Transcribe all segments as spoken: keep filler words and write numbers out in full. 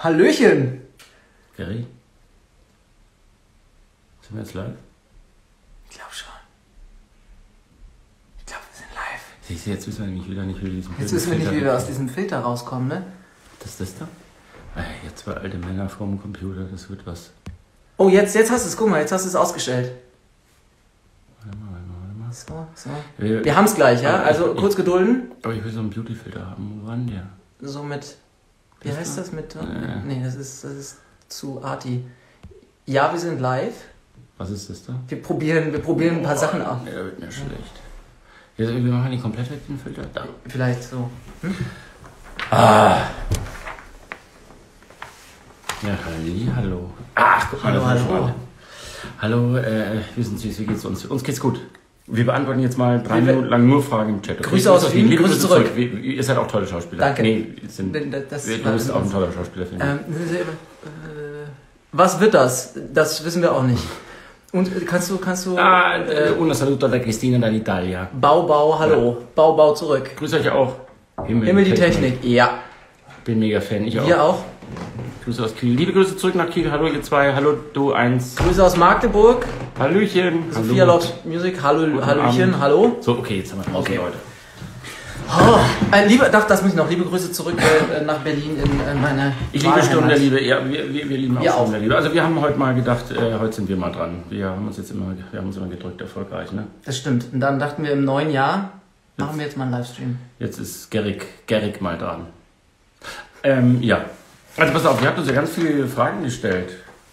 Hallöchen! Gary? Sind wir jetzt live? Ich glaube schon. Ich glaube, wir sind live. Siehst du, jetzt wissen wir nämlich wieder nicht, wie wir diesem Jetzt wissen wir nicht, wie wir aus diesem Filter rauskommen, ne? Das ist das da? Ey, jetzt zwei alte Männer vorm Computer, das wird was. Oh, jetzt, jetzt hast du es, guck mal, jetzt hast du es ausgestellt. Warte mal, warte mal, warte mal. So, so. Wir, Wir haben es gleich, ja? Also ich, kurz gedulden. Aber ich will so einen Beauty-Filter haben. Wo war denn der? So mit, wie Das heißt da? das mit? Äh. Nee, das ist, das ist zu arty. Ja, wir sind live. Was ist das da? Wir probieren, wir probieren ein paar Oh, Sachen ab. Nee, da wird mir schlecht. Jetzt, wir machen die komplett weg, den Filter. Da. Vielleicht so. Hm? Ah. Ja, halli, hallo. Ach, guck mal, Hallo, das ist hallo. schon alle. Hallo, äh, wissen Sie, wie geht's uns? Uns geht's gut. Wir beantworten jetzt mal drei Wir- Minuten lang nur Fragen im Chat. Okay? Grüße aus Wien, Liebe Grüße zurück. Wir, wir, ihr seid auch tolle Schauspieler. Danke. Nee, sind, Das du war- bist auch ein toller Schauspieler, finde ich. Ähm, äh, was wird das? Das wissen wir auch nicht. Und äh, kannst du, kannst du... Ah, äh, un saluto da Cristina dall'Italia. Bau, Bau, hallo. Bau, Bau zurück. Grüß euch auch. Himmel die Technik. Ja. Bin mega Fan, ich auch. Wir auch. Grüße aus Kiel. Liebe Grüße zurück nach Kiel. Hallo ihr zwei. Hallo du eins. Grüße aus Magdeburg. Hallöchen. Sophia Hallo. Loves Music. Hallo, Guten Hallöchen. Abend. Hallo. So, okay, jetzt haben wir draußen Okay. Leute. Oh, äh, liebe, doch, das muss ich noch. Liebe Grüße zurück äh, nach Berlin in, in meine Ich liebe Wahlheimat. Sturm der Liebe. Ja, wir, wir, wir lieben auch Wir Sturm auch. der Liebe. Also wir haben heute mal gedacht, äh, heute sind wir mal dran. Wir haben uns jetzt immer, wir haben uns immer gedrückt, erfolgreich, ne? Das stimmt. Und dann dachten wir im neuen Jahr, machen wir jetzt mal einen Livestream. Jetzt ist Gerrig, Gerrig mal dran. Ähm, ja. Also pass auf, ihr habt uns ja ganz viele Fragen gestellt.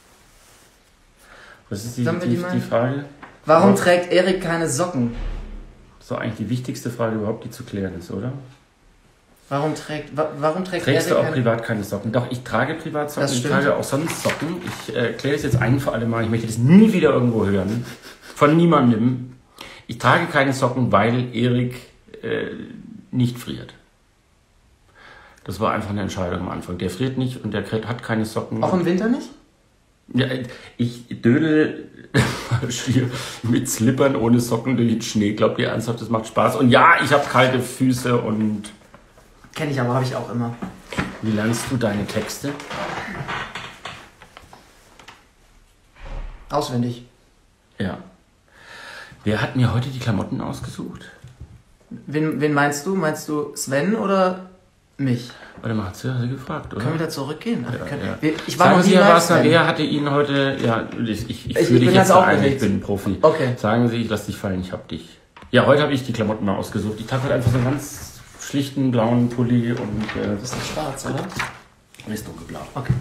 Was ist die, Sollen wir die, die mal- die Frage? Warum Ja. trägt Erik keine Socken? Das ist doch eigentlich die wichtigste Frage überhaupt, die zu klären ist, oder? Warum trägt, wa warum trägt Trägst du Erik auch keine... privat keine Socken? Doch, ich trage privat Socken, Das ich stimmt. trage auch sonst Socken. Ich äh, kläre es jetzt ein für alle Mal, ich möchte das nie wieder irgendwo hören. Von niemandem. Ich trage keine Socken, weil Erik äh, nicht friert. Das war einfach eine Entscheidung am Anfang. Der friert nicht und der hat keine Socken. Auch im Winter nicht? Ja, ich dödel hier mit Slippern ohne Socken durch den Schnee. Glaubt ihr ernsthaft, das macht Spaß? Und ja, ich habe kalte Füße und... Kenne ich aber, habe ich auch immer. Wie lernst du deine Texte? Auswendig. Ja. Wer hat mir heute die Klamotten ausgesucht? Wen, wen meinst du? Meinst du Sven oder mich? Warte mal, hat sie, hat sie gefragt, oder? Können wir da zurückgehen? Ach, wir Ja, können, ja. wir, ich war Sagen noch Sie, nie Herr live, Wasser, Sven. wer hatte Ihnen heute... Ja, ich, ich, ich Ich führe bin dich ganz jetzt ein, ich aufgeregt. bin ein Profi. Okay. Sagen Sie, ich lass dich fallen, ich hab dich. Ja, heute habe ich die Klamotten mal ausgesucht. Ich trage heute einfach so einen ganz schlichten blauen Pulli und... Äh, Das ist doch schwarz, oder? ist dunkelblau. Okay.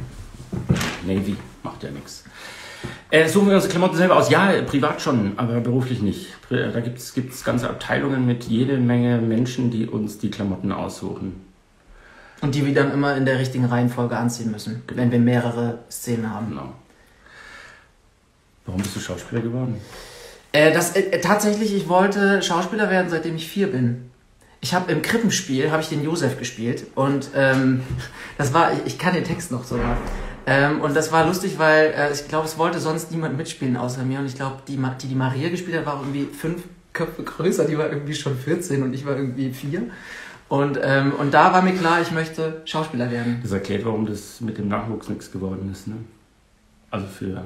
Navy, macht ja nichts. Äh, suchen wir unsere Klamotten selber aus? Ja, privat schon, aber beruflich nicht. Da gibt es ganze Abteilungen mit jede Menge Menschen, die uns die Klamotten aussuchen. Und die wir dann immer in der richtigen Reihenfolge anziehen müssen, Genau. wenn wir mehrere Szenen haben. Genau. Warum bist du Schauspieler geworden? Äh, das, äh, tatsächlich, ich wollte Schauspieler werden, seitdem ich vier bin. Ich habe im Krippenspiel, habe ich den Josef gespielt und ähm, das war, ich, ich kann den Text noch sogar. Ähm, und das war lustig, weil äh, ich glaube, es wollte sonst niemand mitspielen außer mir und ich glaube, die, Ma- die die Maria gespielt hat, war irgendwie fünf Köpfe größer, die war irgendwie schon vierzehn und ich war irgendwie vier. Und, ähm, und da war mir klar, ich möchte Schauspieler werden. Das erklärt, warum das mit dem Nachwuchs nichts geworden ist, ne? Also für...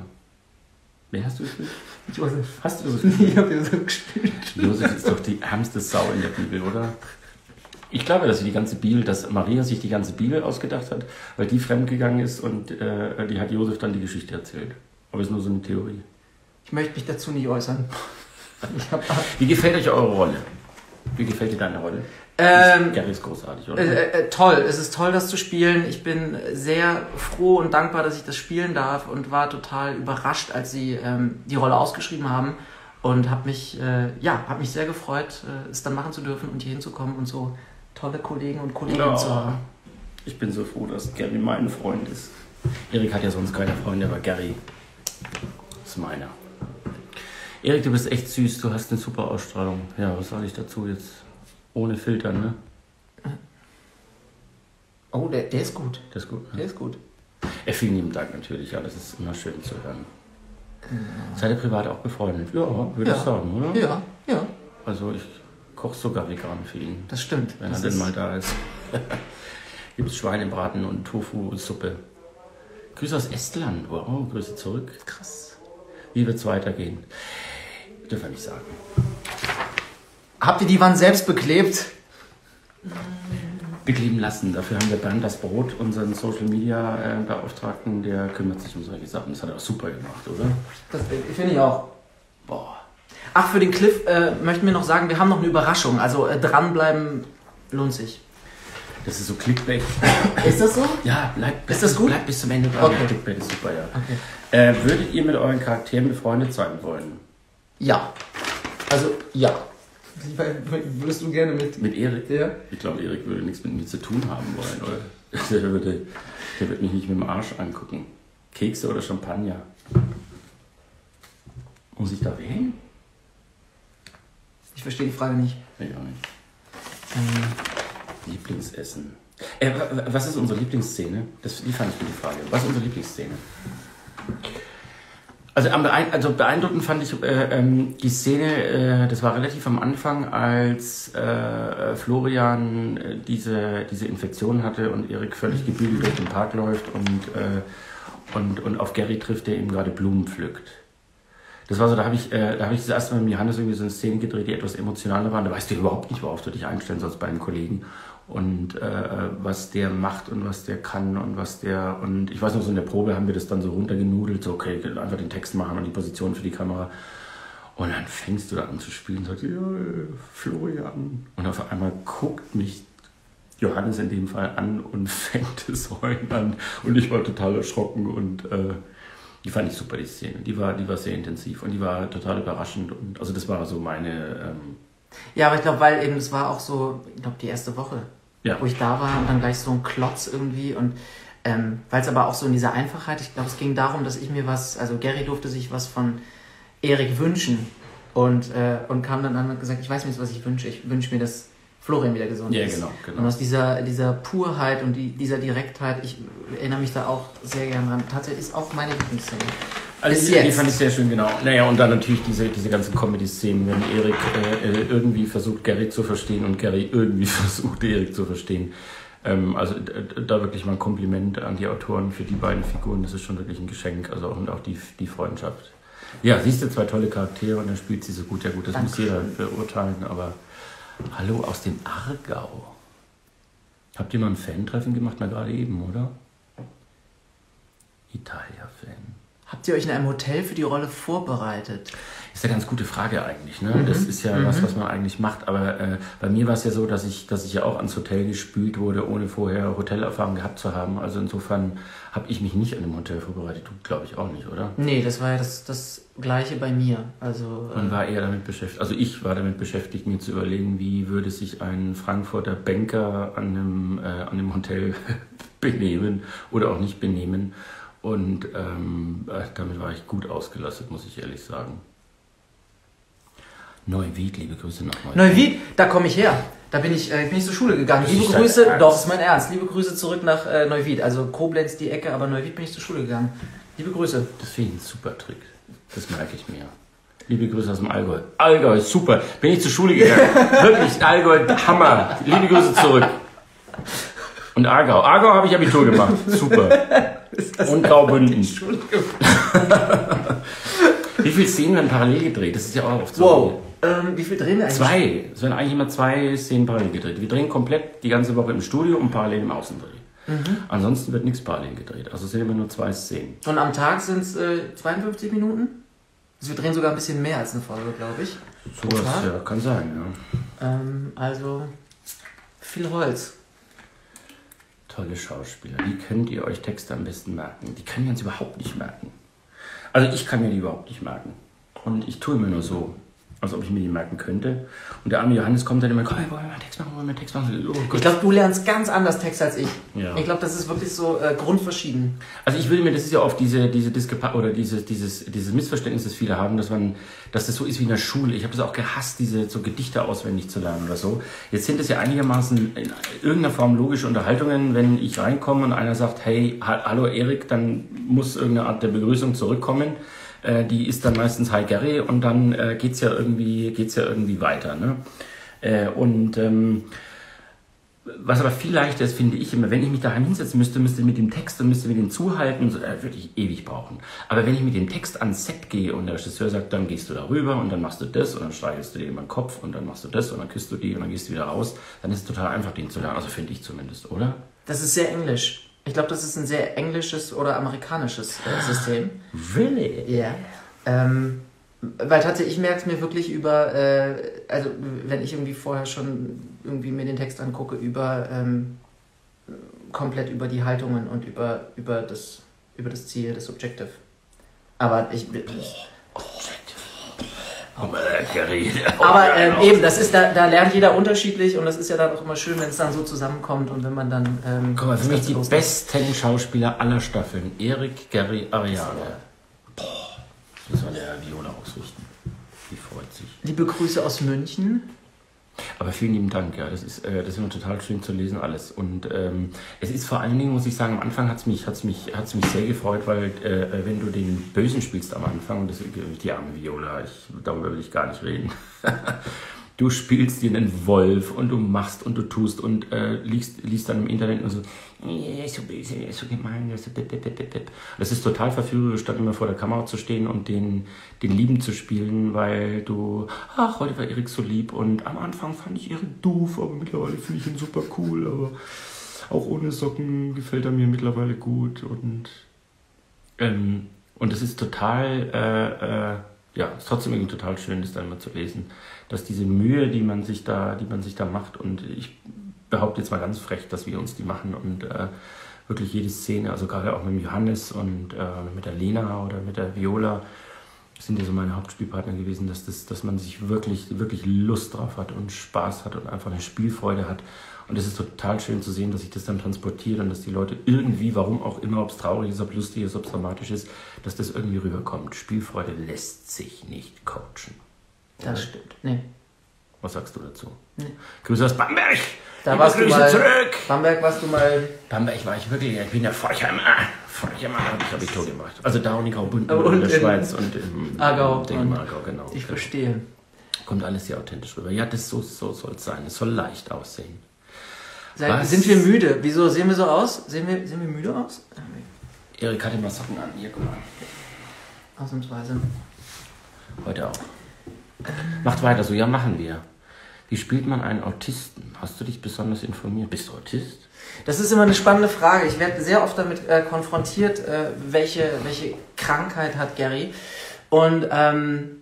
Wen hast du gespielt? Josef. Hast du Josef gespielt? Ich habe Josef gespielt. Josef ist doch die ärmste Sau in der Bibel, oder? Ich glaube, dass sie die ganze Bibel, dass Maria sich die ganze Bibel ausgedacht hat, weil die fremdgegangen ist und äh, die hat Josef dann die Geschichte erzählt. Aber ist nur so eine Theorie. Ich möchte mich dazu nicht äußern. Ich hab, Wie gefällt euch eure Rolle? Wie gefällt dir deine Rolle? ähm, Gary ist großartig, oder? Äh, äh, toll, es ist toll, das zu spielen. Ich bin sehr froh und dankbar, dass ich das spielen darf und war total überrascht, als sie ähm, die Rolle ausgeschrieben haben und habe mich, äh, ja, hab mich sehr gefreut, äh, es dann machen zu dürfen und hier hinzukommen und so tolle Kollegen und Kolleginnen Ja. zu haben. Ich bin so froh, dass Gary mein Freund ist. Erik hat ja sonst keine Freunde, aber Gary ist meiner. Erik, du bist echt süß, du hast eine super Ausstrahlung. Ja, was sage ich dazu jetzt? Ohne Filter, ne? Oh, der, der ist gut. Das ist gut. Der Ne? ist gut. Äh, vielen lieben Dank natürlich, ja, das ist immer schön zu hören. Seid ihr privat auch befreundet? Ja, würde Ja. ich sagen, oder? Ja, ja, Also ich koche sogar vegan für ihn, das stimmt. wenn Das er denn ist, mal da ist. Gibt es Schweinebraten und Tofu-Suppe. Grüße aus Estland. Wow, Grüße zurück. Krass. Wie wird es weitergehen? Dürfen wir nicht sagen. Habt ihr die Wand selbst beklebt? Bekleben lassen. Dafür haben wir Bernd das Brot, unseren Social Media äh, Beauftragten, der kümmert sich um solche Sachen. Das hat er auch super gemacht, oder? Das finde ich auch. Boah. Ach, für den Cliff äh, möchten wir noch sagen, wir haben noch eine Überraschung. Also äh, dranbleiben lohnt sich. Das ist so Clickbait. Ist das so? Ja, bleibt ist das gut? Bleibt bis zum Ende dran. Okay. Clickbait ist super, ja. Okay. Äh, würdet ihr mit euren Charakteren befreundet sein wollen? Ja. Also, ja. Würdest du gerne mit... Mit Erik? Ja. Ich glaube, Erik würde nichts mit mir zu tun haben wollen, oder? Der würde, der wird mich nicht mit dem Arsch angucken. Kekse oder Champagner? Muss ich da wählen? Ich verstehe die Frage nicht. Ich auch nicht. Ähm, Lieblingsessen. Äh, was ist unsere Lieblingsszene? Das, die fand ich mir die Frage. Was ist unsere Lieblingsszene? Also, am beein also beeindruckend fand ich äh, ähm, die Szene, äh, das war relativ am Anfang, als äh, Florian äh, diese, diese Infektion hatte und Erik völlig gebügelt durch den Park läuft und, äh, und, und auf Gary trifft, der ihm gerade Blumen pflückt. Das war so, da habe ich, äh, da hab ich das erste Mal mit Johannes irgendwie so eine Szene gedreht, die etwas emotionaler waren. Da weißt du überhaupt nicht, worauf du dich einstellen sollst bei einem Kollegen. Und äh, was der macht und was der kann und was der... Und ich weiß noch, so in der Probe haben wir das dann so runtergenudelt, so okay, einfach den Text machen und die Position für die Kamera. Und dann fängst du da an zu spielen und sagst, ja, Florian. Und auf einmal guckt mich Johannes in dem Fall an und fängt das Heulen an. Und ich war total erschrocken und... Äh, Die fand ich super, die Szene. Die war, die war sehr intensiv und die war total überraschend. Und also das war so meine... Ähm ja, aber ich glaube, weil eben, es war auch so, ich glaube, die erste Woche, ja. wo ich da war und dann gleich so ein Klotz irgendwie. Und ähm, weil es aber auch so in dieser Einfachheit, ich glaube, es ging darum, dass ich mir was, also Gary durfte sich was von Erik wünschen. Und, äh, und kam dann an und hat gesagt, ich weiß nicht, was ich wünsche. Ich wünsche mir, dass Florian wieder gesund ja, ist. Genau, genau. Und aus dieser, dieser Purheit und die, dieser Direktheit, ich erinnere mich da auch sehr gern dran. Tatsächlich ist auch meine Lieblingsszene. Also Bis die, jetzt. die fand ich sehr schön, genau. Naja, und dann natürlich diese, diese ganzen Comedy-Szenen, wenn Erik äh, irgendwie versucht, Gary zu verstehen und Gary irgendwie versucht, Erik zu verstehen. Ähm, also da wirklich mal ein Kompliment an die Autoren für die beiden Figuren. Das ist schon wirklich ein Geschenk. Also und auch die, die Freundschaft. Ja, siehst du, zwei tolle Charaktere und dann spielt sie so gut. Ja gut, das Dankeschön. Muss jeder beurteilen, aber hallo aus dem Aargau. Habt ihr mal ein Fan-Treffen gemacht? Na, gerade eben, oder? Italia-Fan. Habt ihr euch in einem Hotel für die Rolle vorbereitet? Ist eine ganz gute Frage eigentlich. Ne? Mhm. Das ist ja mhm. was, was man eigentlich macht. Aber äh, bei mir war es ja so, dass ich, dass ich ja auch ans Hotel gespült wurde, ohne vorher Hotelerfahrung gehabt zu haben. Also insofern habe ich mich nicht an dem Hotel vorbereitet. Du, glaube ich, auch nicht, oder? Nee, das war ja das, das Gleiche bei mir. Also, man äh, war eher damit beschäftigt, also ich war damit beschäftigt, mir zu überlegen, wie würde sich ein Frankfurter Banker an einem, äh, an einem Hotel benehmen oder auch nicht benehmen. Und ähm, damit war ich gut ausgelastet, muss ich ehrlich sagen. Neuwied, liebe Grüße nochmal. Neuwied, da komme ich her. Da bin ich, äh, bin ich zur Schule gegangen. Liebe Grüße, doch, ist mein Ernst. Liebe Grüße zurück nach äh, Neuwied. Also Koblenz die Ecke, aber Neuwied bin ich zur Schule gegangen. Liebe Grüße. Das finde ich ein super Trick. Das merke ich mir. Liebe Grüße aus dem Allgäu. Allgäu, super. Bin ich zur Schule gegangen. Wirklich, Allgäu, Hammer. Liebe Grüße zurück. Und Aargau. Aargau habe ich Abitur gemacht. Super. Und Graubünden. Wie viele Szenen werden parallel gedreht? Das ist ja auch oft so. Wow. Ähm, wie viel drehen wir eigentlich? Zwei. Es werden eigentlich immer zwei Szenen parallel gedreht. Wir drehen komplett die ganze Woche im Studio und parallel im Außendreh. Mhm. Ansonsten wird nichts parallel gedreht. Also es sind immer nur zwei Szenen. Und am Tag sind es äh, zweiundfünfzig Minuten? Also wir drehen sogar ein bisschen mehr als eine Folge, glaube ich. So was, ja, kann sein, ja. Ähm, also viel Holz. Tolle Schauspieler. Wie könnt ihr euch Texte am besten merken? Die können wir uns überhaupt nicht merken. Also ich kann mir die überhaupt nicht merken. Und ich tue immer nur so, als ob ich mir die merken könnte. Und der arme Johannes kommt dann immer, komm, wollen wir mal Text machen, wollen wir mal Text machen. Oh ich glaube, du lernst ganz anders Text als ich. Ja. Ich glaube, das ist wirklich so äh, grundverschieden. Also ich würde mir, das ist ja oft diese, diese Diskrepanz oder dieses, dieses, dieses Missverständnis, das viele haben, dass man, dass das so ist wie in der Schule. Ich habe das auch gehasst, diese so Gedichte auswendig zu lernen oder so. Jetzt sind es ja einigermaßen in irgendeiner Form logische Unterhaltungen. Wenn ich reinkomme und einer sagt, hey, hallo Erik, dann muss irgendeine Art der Begrüßung zurückkommen. Die ist dann meistens Hi Gary und dann äh, geht's ja irgendwie geht's ja irgendwie weiter, ne? Äh, und ähm, Was aber viel leichter ist, finde ich immer, wenn ich mich daheim hinsetzen müsste, müsste mit dem Text und müsste mit dem zuhalten, so, äh, würde ich ewig brauchen. Aber wenn ich mit dem Text ans Set gehe und der Regisseur sagt, dann gehst du da rüber und dann machst du das und dann streichelst du dir über den Kopf und dann machst du das und dann küsst du die und dann gehst du wieder raus, dann ist es total einfach, den zu lernen. Also finde ich zumindest, oder? Das ist sehr englisch. Ich glaube, das ist ein sehr englisches oder amerikanisches äh, System. Really? Ja. Ähm, weil tatsächlich, ich merke es mir wirklich über, äh, also wenn ich irgendwie vorher schon irgendwie mir den Text angucke, über ähm, komplett über die Haltungen und über, über, das, über das Ziel, das Objective. Aber ich... Aber, aber ähm, eben, das ist, da, da lernt jeder unterschiedlich und das ist ja dann auch immer schön, wenn es dann so zusammenkommt und wenn man dann... Ähm, Guck mal, für mich die besten Schauspieler aller Staffeln. Erik, Gary, Ariane. Boah, das muss man der Viola ausrichten. Die freut sich. Liebe Grüße aus München. Aber vielen lieben Dank, ja, das ist, äh, das ist immer total schön zu lesen alles. Und ähm, es ist vor allen Dingen, muss ich sagen, am Anfang hat es mich, hat's mich, hat's mich sehr gefreut, weil äh, wenn du den Bösen spielst am Anfang, und das die arme Viola, ich, darüber will ich gar nicht reden, du spielst dir einen Wolf und du machst und du tust und äh, liest, liest dann im Internet und so, er ist so böse, er ist so gemein, er ist so bip, bip, bip, bip. Das ist total verführerisch, statt immer vor der Kamera zu stehen und den, den Lieben zu spielen, weil du, ach, heute war Erik so lieb und am Anfang fand ich Erik doof, aber mittlerweile finde ich ihn super cool, aber auch ohne Socken gefällt er mir mittlerweile gut und ähm, und es ist total, äh, äh, ja, es ist trotzdem irgendwie total schön, das dann mal zu lesen, dass diese Mühe, die man sich da, die man sich da macht, und ich behaupte jetzt mal ganz frech, dass wir uns die machen und äh, wirklich jede Szene, also gerade auch mit dem Johannes und äh, mit der Lena oder mit der Viola, sind ja so meine Hauptspielpartner gewesen, dass, das, dass man sich wirklich, wirklich Lust drauf hat und Spaß hat und einfach eine Spielfreude hat. Und es ist total schön zu sehen, dass sich das dann transportiert und dass die Leute irgendwie, warum auch immer, ob es traurig ist, ob lustig ist, ob es dramatisch ist, dass das irgendwie rüberkommt. Spielfreude lässt sich nicht coachen. Das stimmt. Nee. Was sagst du dazu? Nee. Grüße aus Bamberg! Da warst du mal, zurück! Bamberg warst du mal... Bamberg war ich wirklich, ich bin ja Forchheimer. Forchheimer habe ich Abitur gemacht. Also da und in Graubünden und in der in Schweiz und im Aargau. Ding im Aargau, genau. Ich verstehe. Kommt alles hier authentisch rüber. Ja, das so, so soll es sein. Es soll leicht aussehen. Sei, sind wir müde? Wieso sehen wir so aus? Sehen wir, sehen wir müde aus? Erik hatte mal Socken an. Hier, guck mal. Ausnahmsweise. Heute auch. Macht weiter so. Ja, machen wir. Wie spielt man einen Autisten? Hast du dich besonders informiert? Bist du Autist? Das ist immer eine spannende Frage. Ich werde sehr oft damit äh, konfrontiert, äh, welche, welche Krankheit hat Gary. Und ähm,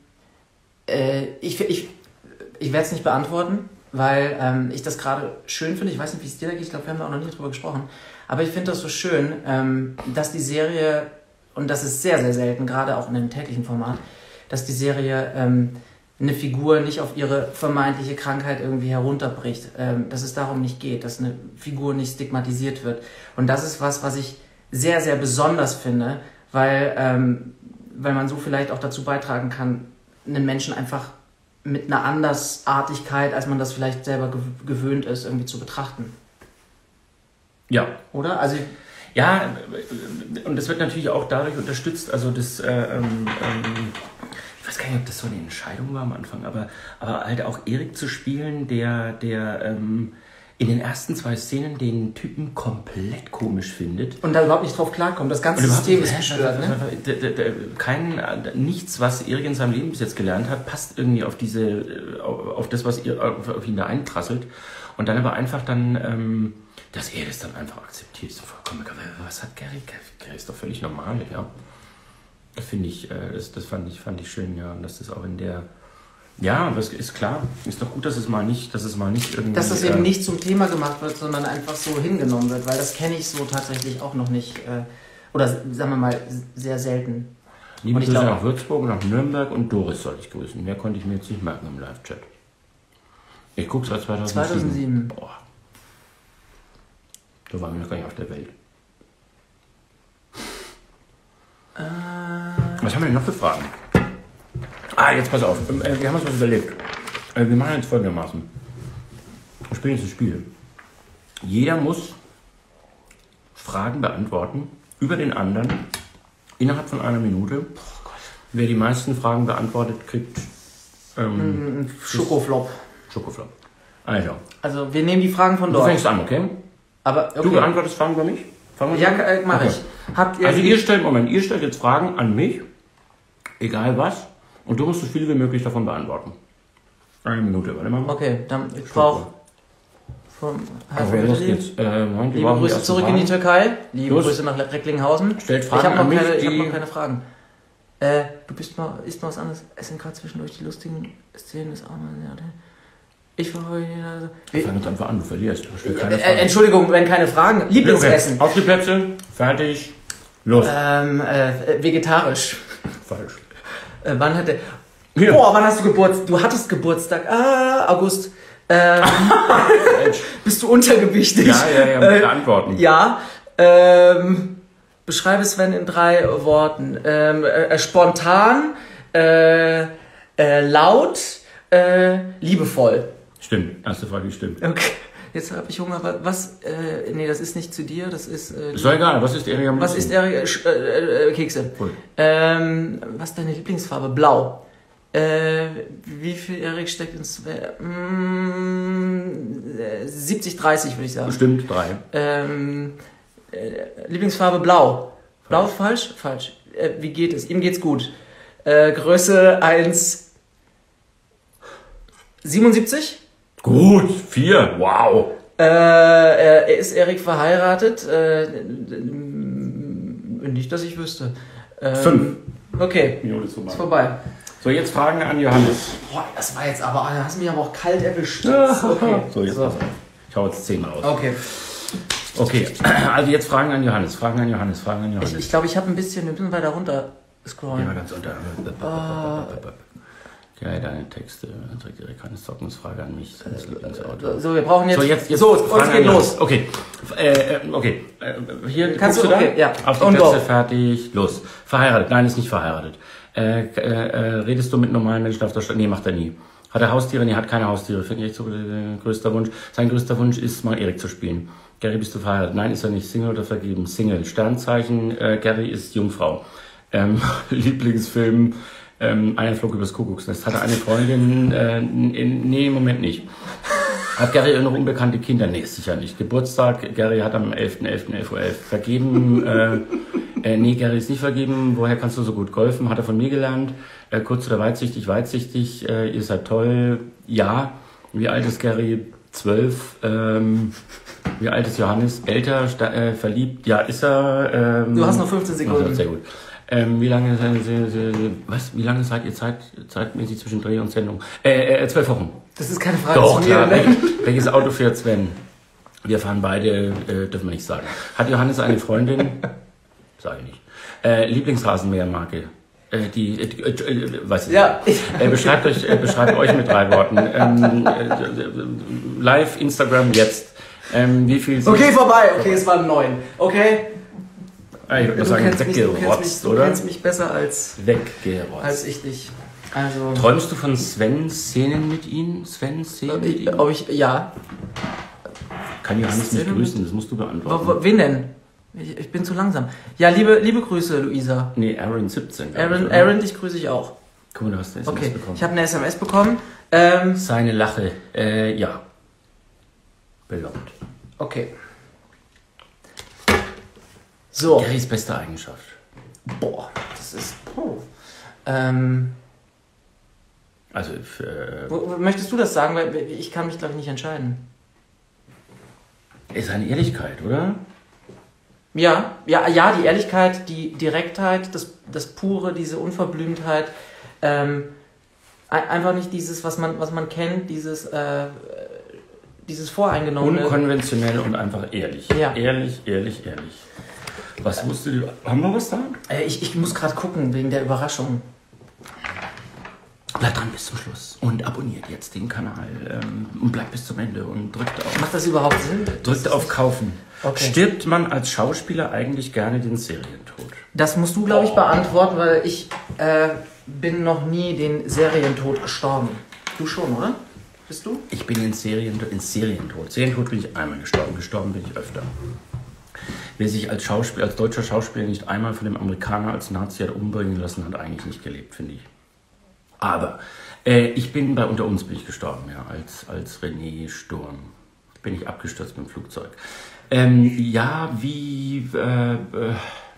äh, ich, ich, ich werde es nicht beantworten, weil ähm, ich das gerade schön finde. Ich weiß nicht, wie es dir da geht. Ich glaube, wir haben da auch noch nie drüber gesprochen. Aber ich finde das so schön, ähm, dass die Serie, und das ist sehr, sehr selten, gerade auch in einem täglichen Format, dass die Serie... Ähm, eine Figur nicht auf ihre vermeintliche Krankheit irgendwie herunterbricht, ähm, dass es darum nicht geht, dass eine Figur nicht stigmatisiert wird. Und das ist was, was ich sehr, sehr besonders finde, weil, ähm, weil man so vielleicht auch dazu beitragen kann, einen Menschen einfach mit einer Andersartigkeit, als man das vielleicht selber gew- gewöhnt ist, irgendwie zu betrachten. Ja. Oder? Also ja, und das wird natürlich auch dadurch unterstützt, also das, äh, ähm, ich weiß gar nicht, ob das so eine Entscheidung war am Anfang, aber, aber halt auch Erik zu spielen, der, der ähm, in den ersten zwei Szenen den Typen komplett komisch findet. Und da überhaupt nicht drauf klarkommt. Das ganze System ist gestört, ne? Kein, nichts, was Erik in seinem Leben bis jetzt gelernt hat, passt irgendwie auf diese, auf das, was auf ihn da einprasselt. Und dann aber einfach dann, ähm, dass er das dann einfach akzeptiert. So vollkommen, was hat Gary? Gary ist doch völlig normal, ja. Das finde ich, das, das fand ich, fand ich schön, ja. Und dass das auch in der, ja, aber es ist klar, ist doch gut, dass es mal nicht, dass es mal nicht irgendwie... Dass das eben äh, nicht zum Thema gemacht wird, sondern einfach so hingenommen wird, weil das kenne ich so tatsächlich auch noch nicht, äh, oder sagen wir mal, sehr selten. Liebe Grüße nach Würzburg, nach Nürnberg und Doris soll ich grüßen. Mehr konnte ich mir jetzt nicht merken im Live-Chat. Ich gucke seit zweitausendsieben. zweitausendsieben. Boah. Da waren wir noch gar nicht auf der Welt. Äh, was haben wir denn noch für Fragen? Ah, jetzt pass auf. Wir haben uns was überlegt. Wir machen jetzt folgendermaßen. Wir spielen jetzt ein Spiel. Jeder muss Fragen beantworten über den anderen innerhalb von einer Minute. Oh Gott. Wer die meisten Fragen beantwortet, kriegt ähm, Schokoflop. Schokoflop. Also. Also wir nehmen die Fragen von Du dort. fängst an, okay? Aber, okay. Du beantwortest Fragen über mich? Fangen wir Ja, an? äh, mach Okay. ich. Habt ihr Also ihr stellt, Moment, ihr stellt jetzt Fragen an mich, egal was, und du musst so viele wie möglich davon beantworten. Eine Minute, warte mal. Okay, dann ich brauche vom Okay, los geht's. Äh, Moment, Liebe Grüße zurück in die Türkei. Liebe Los. Grüße nach Recklinghausen. Stellt Ich Fragen habe noch, an mich, keine- ich hab die- noch keine Fragen. Äh, du bist mal, isst mal was anderes. Es sind gerade zwischendurch die lustigen Szenen des Armen. Ich verfolge also, Fang jetzt einfach an, du verlierst. Ich will keine äh, Fragen. Entschuldigung, wenn keine Fragen. Lieblingsessen. Okay. Auf die Plätze, fertig, los. Ähm, äh, vegetarisch. Falsch. Äh, wann hat der... Hier. Boah, wann hast du Geburtstag? Du hattest Geburtstag. Ah, August. Ähm, bist du untergewichtig? Ja, ja, ja, mit Äh, Antworten. Ja. Ähm, beschreibe Sven in drei Worten. Ähm, äh, spontan, äh, äh, laut, äh, liebevoll. Stimmt, erste Frage stimmt. Okay. Jetzt habe ich Hunger. Wa- Was? Äh, nee, das ist nicht zu dir. Das ist. Äh, Ist doch egal, was ist Erik am was ist liebsten? der? Äh, Sch- äh, äh, Kekse. Cool. Ähm, was ist deine Lieblingsfarbe? Blau. Äh, wie viel Erik steckt ins... Mm, siebzig dreißig würde ich sagen. Bestimmt drei. Ähm, äh, Lieblingsfarbe blau. Blau ist falsch? Falsch. Äh, wie geht es? Ihm geht's gut. Äh, Größe eins siebenundsiebzig. Gut, vier, wow. Äh, er ist Erik verheiratet? Äh, nicht, dass ich wüsste. Ähm, Fünf. Okay, Minute ist vorbei. ist vorbei. So, jetzt Fragen an Johannes. Boah, das war jetzt aber, da hast du mich aber auch kalt erwischt. Okay. So, jetzt So. pass auf. Ich hau jetzt zehn raus. Okay. Okay, also jetzt Fragen an Johannes, Fragen an Johannes, Fragen an Ich Johannes. glaube, ich, glaub, ich habe ein bisschen, wir müssen weiter runter scrollen. Geh mal ganz unter. Ja, deine Texte. Trägt Erik keine Socken? Ist Frage an mich. Seines Lieblingsauto. So, wir brauchen jetzt. So, jetzt, jetzt so und Fragen es an geht Johannes. los. Okay, äh, äh, okay. Äh, hier, Kannst guckst du- du da? okay, ja. Auf die Und Plätze, go. fertig, los. Verheiratet? Nein, ist nicht verheiratet. Äh, äh, äh, redest du mit normalen Menschen auf der Straße? Nee, macht er nie. Hat er Haustiere? Nee, hat keine Haustiere. Finde ich echt so äh, größter Wunsch. Sein größter Wunsch ist, mal Erik zu spielen. Gary, bist du verheiratet? Nein, ist er nicht. Single oder vergeben? Single. Sternzeichen, äh, Gary ist Jungfrau. Ähm, Lieblingsfilm, ähm, Einer flog übers Kuckucksnest. Hat er eine Freundin? Äh, in, nee, im Moment nicht. Hat Gary noch unbekannte Kinder? Nee, sicher nicht. Geburtstag, Gary hat am elften elften elf Uhr elf vergeben. Äh, äh, nee, Gary ist nicht vergeben. Woher kannst du so gut golfen? Hat er von mir gelernt. Äh, kurz oder weitsichtig? Weitsichtig. Äh, ihr seid toll. Ja. Wie alt ist Gary? Zwölf. Ähm, wie alt ist Johannes? Älter, sta- äh, verliebt? Ja, ist er. Ähm, Du hast noch fünfzehn Sekunden. Also, sehr gut. Ähm, wie lange seid ihr, was? Wie lange seid ihr Zeit, zeitmäßig zwischen Dreh und Sendung? Äh, äh, zwölf Wochen. Das ist keine Frage Doch, zu klar. mir. Ne? Welches Auto fährt Sven? Wir fahren beide, äh, dürfen wir nicht sagen. Hat Johannes eine Freundin? Sage ich nicht. Äh, Lieblingsrasenmähermarke? Äh, die, äh, die äh, äh, weiß ich Ja. nicht. Äh, beschreibt euch, äh, beschreibt euch mit drei Worten. Ähm, äh, äh, live, Instagram, jetzt. Ähm, wie viel sind- Okay, vorbei. Okay, es waren neun. Okay. Ah, ich würde mal Du sagen, kennst, mich, du, kennst mich, weggerotzt, du oder? kennst mich besser als, Weggerotzt. als ich dich. Also. Träumst du von Sven-Szenen mit ihm? Sven-Szenen mit ihm? Ob ich, ja. Kann Johannes mich Szenen grüßen, das musst du Wo- beantworten. wo- Wen denn? Ich, ich bin zu langsam. Ja, liebe, liebe Grüße, Luisa. Nee, Aaron siebzehn. glaub ich, Aaron, oder? Aaron, dich grüße ich auch. Guck mal, du hast eine S M S Okay, bekommen. ich habe eine S M S bekommen. Ähm, Seine Lache, äh, ja. Belohnt. okay. So. Garys beste Eigenschaft. Boah, das ist. Puh. Ähm, Also, äh, wo, wo- möchtest du das sagen? Weil ich kann mich, glaube ich, nicht entscheiden. ist seine Ehrlichkeit, oder? Ja, ja, ja, die Ehrlichkeit, die Direktheit, das, das Pure, diese Unverblümtheit. Ähm, ein- einfach nicht dieses, was man, was man kennt, dieses, äh, dieses Voreingenommene. Unkonventionell und einfach ehrlich. Ja. Ehrlich, ehrlich, ehrlich. Was musst du... Haben wir was da? Äh, ich, ich muss gerade gucken, wegen der Überraschung. Bleibt dran bis zum Schluss und abonniert jetzt den Kanal ähm, und bleibt bis zum Ende und drückt auf, Macht das überhaupt Sinn? Das drückt ist auf nicht- Kaufen. Okay. Stirbt man als Schauspieler eigentlich gerne den Serientod? Das musst du, glaube ich, beantworten, weil ich äh, bin noch nie den Serientod gestorben. Du schon, oder? Bist du? Ich bin in Serien, in Serientod. Serientod bin ich einmal gestorben. Gestorben bin ich öfter. Wer sich als Schauspieler, als deutscher Schauspieler nicht einmal von dem Amerikaner als Nazi hat umbringen lassen, hat eigentlich nicht gelebt, finde ich. Aber äh, ich bin bei Unter uns bin ich gestorben, ja, als, als René Sturm. Bin ich abgestürzt mit dem Flugzeug. Ähm, ja, wie äh, äh,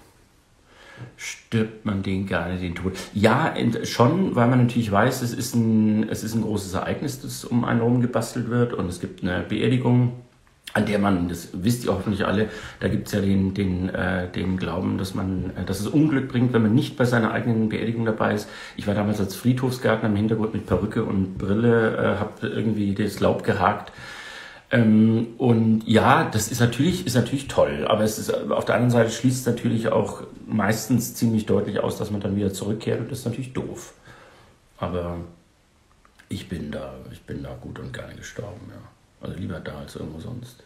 stirbt man den gerne den Tod? Ja, ent- schon, weil man natürlich weiß, es ist ein, es ist ein großes Ereignis, das um einen herum gebastelt wird und es gibt eine Beerdigung, an der man, das wisst ihr hoffentlich alle, da gibt es ja den, den, äh, den Glauben, dass man, äh, dass es Unglück bringt, wenn man nicht bei seiner eigenen Beerdigung dabei ist. Ich war damals als Friedhofsgärtner im Hintergrund mit Perücke und Brille, äh, habe irgendwie das Laub gehakt. Ähm, und ja, das ist natürlich, ist natürlich toll, aber es ist auf der anderen Seite schließt es natürlich auch meistens ziemlich deutlich aus, dass man dann wieder zurückkehrt und das ist natürlich doof. Aber ich bin da, ich bin da gut und gerne gestorben, ja. Also lieber da als irgendwo sonst.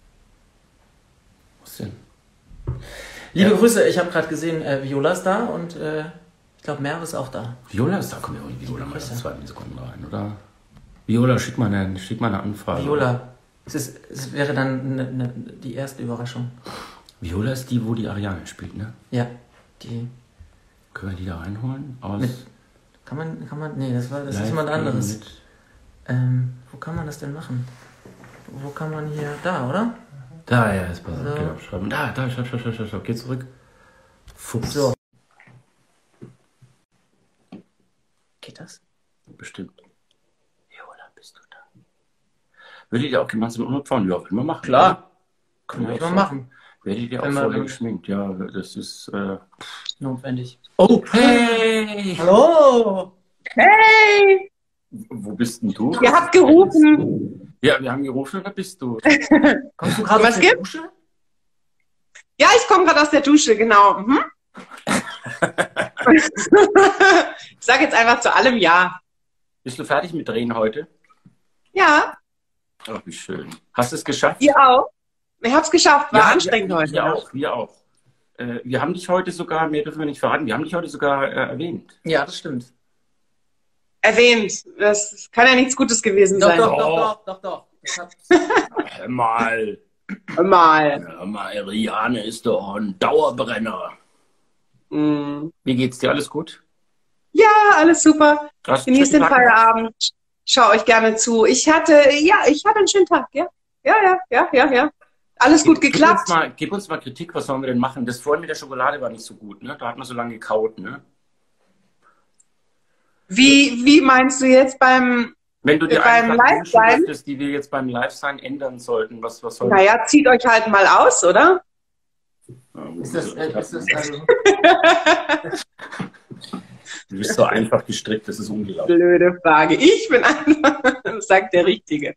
Was denn? Liebe Ja. Grüße, ich habe gerade gesehen, äh, Viola ist da und äh, ich glaube, Merve ist auch da. Viola ist da, komm ja auch Viola mal in zwei Sekunden rein, oder? Viola, schick mal eine, schick mal eine Anfrage. Viola, es, ist, es wäre dann eine, eine, die erste Überraschung. Viola ist die, wo die Ariane spielt, ne? Ja, die... Können wir die da reinholen? Aus Mit, kann man, kann man, nee, das, war, das ist Live jemand anderes. mit- Ähm, wo kann man das denn machen? Wo kann man hier, da, oder? Da, ja, ist pass auf, So. geht abschreiben. Da, da, schreib, schreib, schreib, schreib, schreib. Geh zurück. Fuchs. So. Geht das? Bestimmt. Viola, bist du da? Würdet ihr auch gemeinsam Urlaub fahren? Ja, will man machen. Klar. Können Kann wir ich auch mal so. machen. Werdet ihr auch Wenn wir vorher dann- geschminkt? Ja, das ist... Äh... Notwendig. Oh, hey! Hallo! Hey, Wo bist denn du? ihr habt gerufen. Ja, wir haben gerufen, da bist du. Kommst du gerade Was aus der gibt's? Dusche? Ja, ich komme gerade aus der Dusche, genau. Mhm. Ich sage jetzt einfach zu allem Ja. Bist du fertig mit Drehen heute? Ja, Ach, wie schön. Hast du es geschafft? ihr auch. Ich habe es geschafft, war Ja, anstrengend wir, heute. Wir auch, wir auch. Äh, wir haben dich heute sogar, mehr dürfen wir nicht verraten, wir haben dich heute sogar äh, erwähnt. Ja, das stimmt. Erwähnt. Das kann ja nichts Gutes gewesen Doch, sein. doch, doch, doch, doch, doch. Das hat, Hör mal, Mal. hör mal, Riane ist doch ein Dauerbrenner. Mm. Wie geht's dir? Alles gut? Ja, alles super. Hast du einen Genießt den schönen Tag? Feierabend. Schau euch gerne zu. Ich hatte, ja, ich hatte einen schönen Tag, ja. Ja, ja, ja, ja, ja. Alles gut Gib, geklappt. Gib uns, mal, gib uns mal Kritik, was sollen wir denn machen? Das vorhin mit der Schokolade war nicht so gut, ne? Da hat man so lange gekaut, ne? Wie, wie meinst du jetzt beim, Wenn du dir Beim eine Sache wünschen Live-Sein? dürftest, die wir jetzt beim Live-Sein ändern sollten, was, was soll naja, zieht euch halt mal aus, oder? ist das, äh, ist das also, Du bist so einfach gestrickt, das ist unglaublich. Blöde Frage. Ich bin einfach, sagt der Richtige.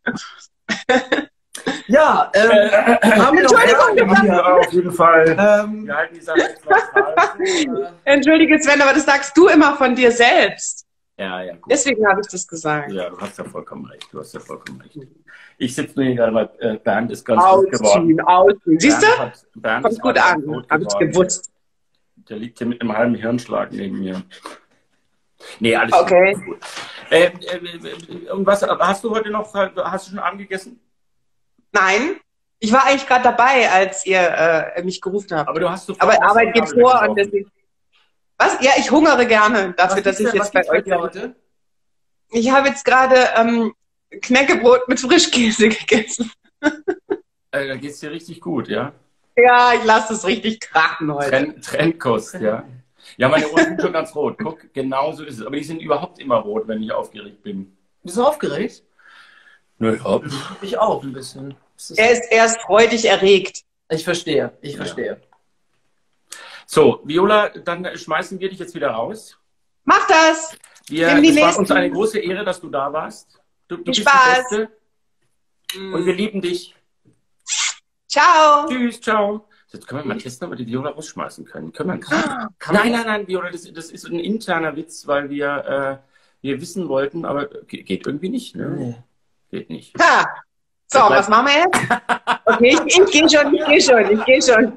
ja, ähm, haben wir noch Entschuldigung, Fragen? Ja, auf jeden Fall. Ähm, Wir halten die Sache jetzt mal Entschuldige, Sven, aber das sagst du immer von dir selbst. Ja, ja, gut. Deswegen habe ich das gesagt. Ja, du hast ja vollkommen recht. Du hast ja vollkommen recht. Ich sitze nur hier gerade, weil äh, Bernd ist ganz gut geworden. Ausziehen, ausziehen. Siehst Bernd du? hat- Bernd Kommt ist gut gerade an. tot Habe ich geworden. gewusst. Der liegt hier mit einem halben Hirnschlag neben mir. Nee, alles Okay. gut. Äh, äh, äh, und was hast du heute noch? Hast du schon Abend gegessen? Nein, ich war eigentlich gerade dabei, als ihr äh, mich gerufen habt. Aber du hast so Aber Arbeit geht vor und und deswegen. Was? Ja, ich hungere gerne dafür, was dass gibt's ich denn- jetzt was bei gibt's bei euch dir bin. heute? Ich habe jetzt gerade ähm, Knäckebrot mit Frischkäse gegessen. äh, da geht's dir richtig gut, ja? Ja, ich lasse es richtig krachen heute. Trend, Trendkost, ja. Ja, meine Ohren sind schon ganz rot. Guck, genau so ist es. Aber die sind überhaupt immer rot, wenn ich aufgeregt bin. Bist du aufgeregt? Naja, Ich auch ein bisschen. Das ist- Er ist, er ist freudig erregt. Ich verstehe, ich Ja. verstehe. so, Viola, dann schmeißen wir dich jetzt wieder raus. Mach das! Wir, Nimm die es war nächsten. uns eine große Ehre, dass du da warst. Du, du Viel bist Spaß. die Beste und wir lieben dich. Ciao! Tschüss, ciao. Jetzt können wir mal testen, ob wir die Viola rausschmeißen können. Können wir Kann Nein, nein, nein, Viola, das, das ist ein interner Witz, weil wir, äh, wir wissen wollten, aber ge- geht irgendwie nicht. Ne? Nee. Geht nicht. Ha. So, Bleib- was machen wir jetzt? Okay, ich, ich gehe schon, ich gehe schon, ich gehe schon.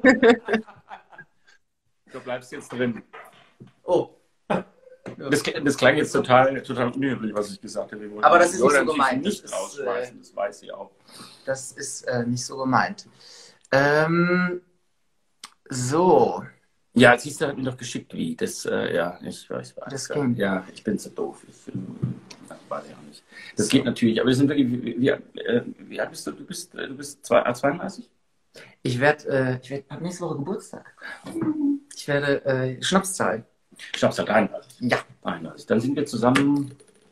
Du bleibst jetzt drin. Oh. Das, das klang jetzt total, total unhöflich, was ich gesagt habe. Wir wollten Aber das ist die Viola nicht so natürlich gemeint. Nicht Das ist, rausschmeißen, das weiß sie auch. Das ist äh, nicht so gemeint. Ähm, so. Ja, siehst du, hat mir doch geschickt, wie. Das, äh, ja, ich weiß, weiß. Das ja, ging. ja, ich bin so doof. Ich äh, weiß ich auch nicht. Das geht natürlich, aber wir sind wirklich, wie, wie, äh, wie alt bist du? Du bist, äh, du bist zwei, äh, zweiunddreißig? Ich werde, äh, ich werde nächste Woche Geburtstag. Ich werde äh, Schnaps zahlen. Ich glaube, es hat dreiunddreißig. Ja. dreiunddreißig. Dann sind wir zusammen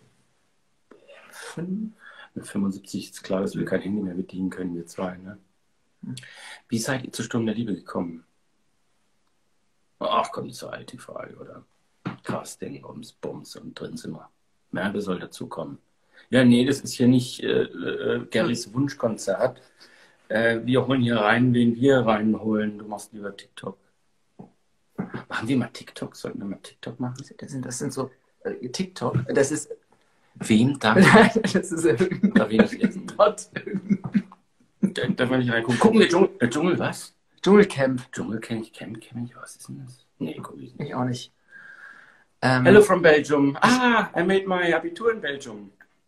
Fünf. mit fünfundsiebzig. Ist klar, dass wir kein Handy mehr bedienen können, wir zwei. Ne? Wie seid ihr zur Stunde der Liebe gekommen? Ach komm, ist so alt die Frage, oder? Casting, Bums, Bums und drin sind wir. Merve soll dazukommen. Ja, nee, das ist hier nicht äh, äh, Garys Wunschkonzert. Äh, wir holen hier rein, wen wir reinholen. Du machst lieber TikTok. Machen wir mal TikTok? Sollten wir mal TikTok machen? Das sind, das sind so äh, TikTok. Das ist. Wem da? Das ist Da will ich jetzt. Gott. Da, da will ich reingucken. Gucken wir Dschungel, äh, Dschungel was? Dschungelcamp. Dschungel kenne ich, Camp kenne ich. Was ist denn das? Nee, guck ich nicht. Ich auch nicht. Ähm, Hello from Belgium. Ah, I made my Abitur in Belgium.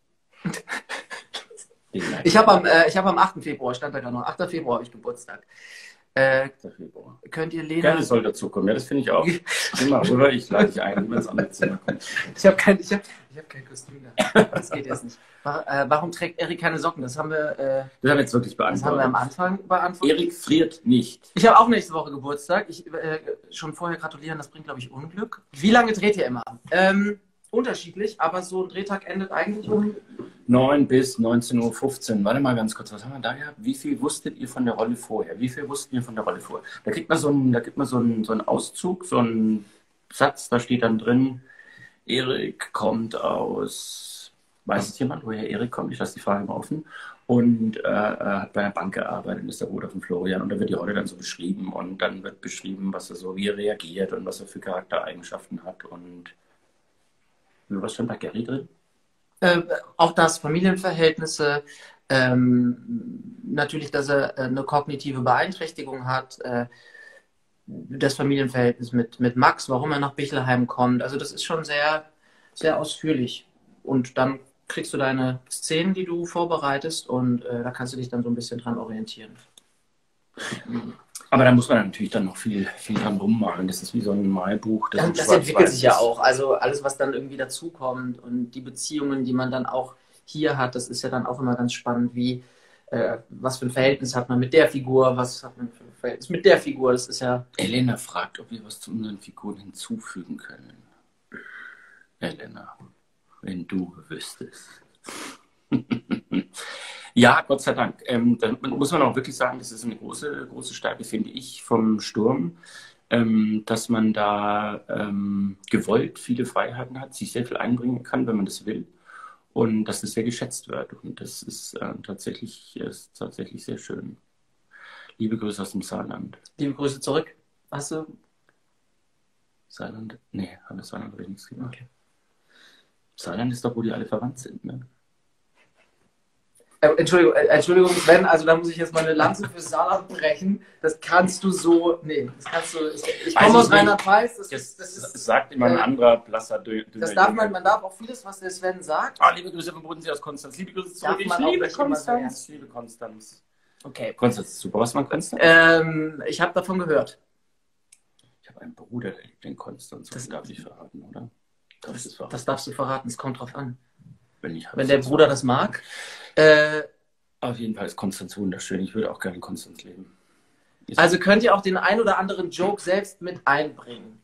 Ich habe am, äh, ich hab am achten Februar, stand da gerade noch, achter Februar habe ich Geburtstag. Äh, könnt ihr Lena... Gerne soll dazukommen, ja, das finde ich auch. Immer, oder? Ich lade dich ein, wenn es an das Zimmer kommt. Ich habe kein, ich hab, ich hab kein Kostüm da. Das geht jetzt nicht. War, äh, warum trägt Erik keine Socken? Das haben wir, äh, Das haben wir jetzt wirklich das haben beantwortet. wir am Anfang beantwortet. Erik friert nicht. Ich habe auch nächste Woche Geburtstag. Ich äh, schon vorher gratulieren, das bringt, glaube ich, Unglück. Wie lange dreht ihr immer? Ähm, unterschiedlich, aber so ein Drehtag endet eigentlich um... neun bis neunzehn Uhr fünfzehn. Warte mal ganz kurz, was haben wir da gehabt? Wie viel wusstet ihr von der Rolle vorher? Wie viel wusstet ihr von der Rolle vorher? Da kriegt man so einen, da kriegt man so einen, so einen Auszug, so einen Satz, da steht dann drin, Erik kommt aus, weiß es jemand, woher Erik kommt? Ich lasse die Frage mal offen. Und äh, hat bei einer Bank gearbeitet und ist der Bruder von Florian. Und da wird die Rolle dann so beschrieben. Und dann wird beschrieben, was er so, wie er reagiert und was er für Charaktereigenschaften hat. Und was stand da Gary drin? Äh, auch das, Familienverhältnisse, ähm, natürlich, dass er äh, eine kognitive Beeinträchtigung hat, äh, das Familienverhältnis mit, mit Max, warum er nach Bichelheim kommt. Also das ist schon sehr, sehr ausführlich. Und dann kriegst du deine Szenen, die du vorbereitest und äh, da kannst du dich dann so ein bisschen dran orientieren. Aber da muss man natürlich dann noch viel, viel dran rummalen. Das ist wie so ein Malbuch. Das, das entwickelt sich ja auch. Also alles, was dann irgendwie dazukommt und die Beziehungen, die man dann auch hier hat, das ist ja dann auch immer ganz spannend, wie äh, was für ein Verhältnis hat man mit der Figur, was hat man für ein Verhältnis mit der Figur. Das ist ja. Elena fragt, ob wir was zu unseren Figuren hinzufügen können. Elena, wenn du wüsstest. Ja, Gott sei Dank. Ähm, dann muss man auch wirklich sagen, das ist eine große, große Stärke, finde ich, vom Sturm, ähm, dass man da ähm, gewollt viele Freiheiten hat, sich sehr viel einbringen kann, wenn man das will, und dass das sehr geschätzt wird. Und das ist, äh, tatsächlich, ist tatsächlich sehr schön. Liebe Grüße aus dem Saarland. Liebe Grüße zurück. Hast du? Saarland? Nee, an das Saarland habe ich nichts gemacht. Okay. Saarland ist doch, wo die alle verwandt sind, ne? Äh, Entschuldigung, äh, Entschuldigung, Sven, also da muss ich jetzt mal eine Lanze für Saarland brechen. Das kannst du so, nee, das kannst du, ich Weiß komme aus ich nicht. Rheinland-Pfalz, das, Das, ist- das das ist, sagt immer ein äh, anderer blasser Dö das darf man, man darf auch vieles, was der Sven sagt. Ah, liebe Grüße vom Bodensee aus Konstanz. Liebe Grüße zurück. Darf Ich man auch liebe nicht immer Konstanz. sagen. Ich liebe Konstanz. Okay. Konstanz ist super. Was man Konstanz? Ähm, ich habe davon gehört. Ich habe einen Bruder, der lebt in Konstanz. Das Das- darf ich verraten, oder? Darf ich das verraten? Das darfst du verraten, es kommt drauf an. Wenn, ich Wenn der Bruder das mag. Äh, Auf jeden Fall ist Konstanz wunderschön. Ich würde auch gerne in Konstanz leben. Ist also könnt ihr auch den ein oder anderen Joke selbst mit einbringen.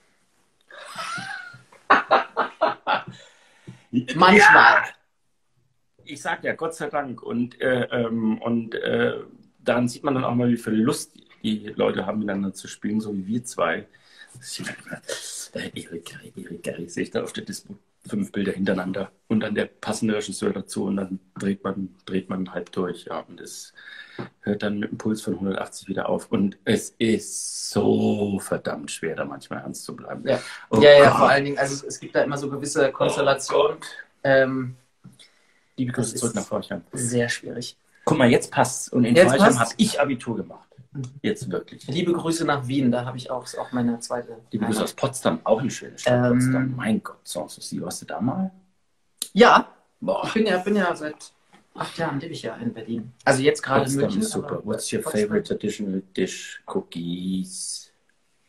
Manchmal. Ja, ich sag ja, Gott sei Dank. Und, äh, ähm, und äh, daran sieht man dann auch mal, wie viel Lust die Leute haben, miteinander zu spielen, so wie wir zwei. Äh, Erik, Gary, Erik, Gary, sehe ich da auf der Dispo fünf Bilder hintereinander und dann der passende Regisseur dazu und dann dreht man, dreht man halb durch. Ja, und es hört dann mit einem Puls von hundertachtzig wieder auf. Und es ist so verdammt schwer, da manchmal ernst zu bleiben. Ja, Oh ja, ja, Gott. vor allen Dingen, also es, es gibt da immer so gewisse Konstellationen. Ähm, Liebe Grüße Das zurück ist- nach Forchheim. sehr schwierig. Guck mal, jetzt passt's. Und in Jetzt Forchheim passt's. habe ich Abitur gemacht. Jetzt wirklich. Liebe Grüße nach Wien, da habe ich auch, ist auch meine zweite. Liebe Grüße aus Potsdam, auch eine schöne Stadt. Ähm, Potsdam, mein Gott, Sanssouci, warst du da mal? Ja, Boah, ich bin ja, bin ja seit acht Jahren lebe ich ja in Berlin. Also jetzt gerade in Potsdam München. ist super. aber What's your Potsdam. favorite traditional dish? Cookies.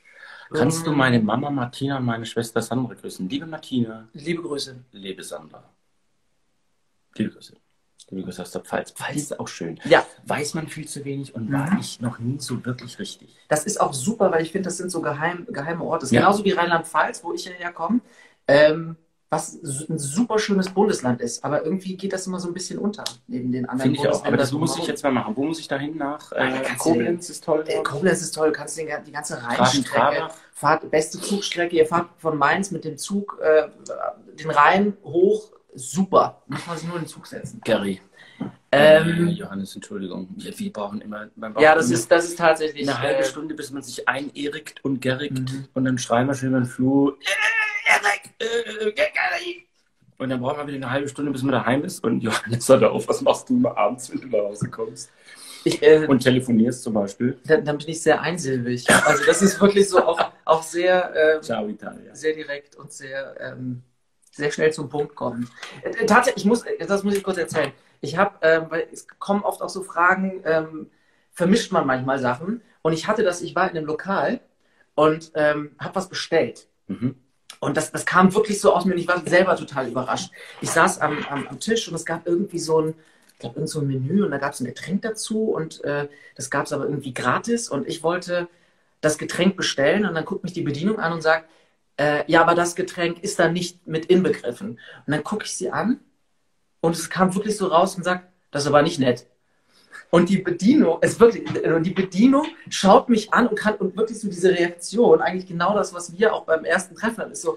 Kannst du meine Mama Martina und meine Schwester Sandra grüßen? Liebe Martina. Liebe Grüße. Liebe Sandra. Liebe Grüße. Liebe Grüße aus der Pfalz. Pfalz ist auch schön. Ja. Weiß man viel zu wenig und Mhm. war ich noch nie so wirklich richtig. Das ist auch super, weil ich finde, das sind so geheim, geheime Orte. Das ist Ja. genauso wie Rheinland-Pfalz, wo ich ja herkomme, ähm, was ein super schönes Bundesland ist. Aber irgendwie geht das immer so ein bisschen unter, neben den anderen Finde ich auch. Aber das muss ich drumherum. jetzt mal machen. Wo muss ich da hin? Nach Ah, da äh, kannst du Koblenz ist toll. Äh, Koblenz ist toll, du kannst den, die ganze Straßen, Rheinstrecke, Trabach. fahrt, beste Zugstrecke, ihr fahrt von Mainz mit dem Zug äh, den Rhein hoch, super. Muss man sich nur in den Zug setzen. Gary. Ähm, äh, Johannes, Entschuldigung. Wir, wir brauchen immer... man braucht ja, das immer ist, das ist tatsächlich... eine halbe äh, Stunde, bis man sich einirrigt und gerrigt Mhm. und dann schreien wir schon über den Flur. Äh, Erik, äh, Gary. Und dann brauchen wir wieder eine halbe Stunde, bis man daheim ist. Und Johannes sagt auf, was machst du immer abends, wenn du nach Hause kommst? ich, äh, Und telefonierst zum Beispiel. dann, dann bin ich sehr einsilbig. Also das ist wirklich so auch, auch sehr... ähm, Ciao, Italia. sehr direkt und sehr, ähm, sehr schnell zum Punkt kommen. Äh, tatsächlich, ich muss, das muss ich kurz erzählen. Ich habe, ähm, weil es kommen oft auch so Fragen, ähm, vermischt man manchmal Sachen. Und ich hatte das, ich war in einem Lokal und ähm, habe was bestellt. Mhm. Und das, das kam wirklich so aus mir und ich war selber total überrascht. Ich saß am, am, am Tisch und es gab irgendwie so ein, ich glaube, irgend so ein Menü und da gab es ein Getränk dazu und äh, das gab es aber irgendwie gratis und ich wollte das Getränk bestellen und dann guckt mich die Bedienung an und sagt, äh, ja, aber das Getränk ist da nicht mit inbegriffen. Und dann gucke ich sie an und es kam wirklich so raus und sagt, das ist aber nicht nett. Und die Bedienung, es wirklich, und die Bedienung schaut mich an und kann und wirklich so diese Reaktion, eigentlich genau das, was wir auch beim ersten Treffen hatten, ist so,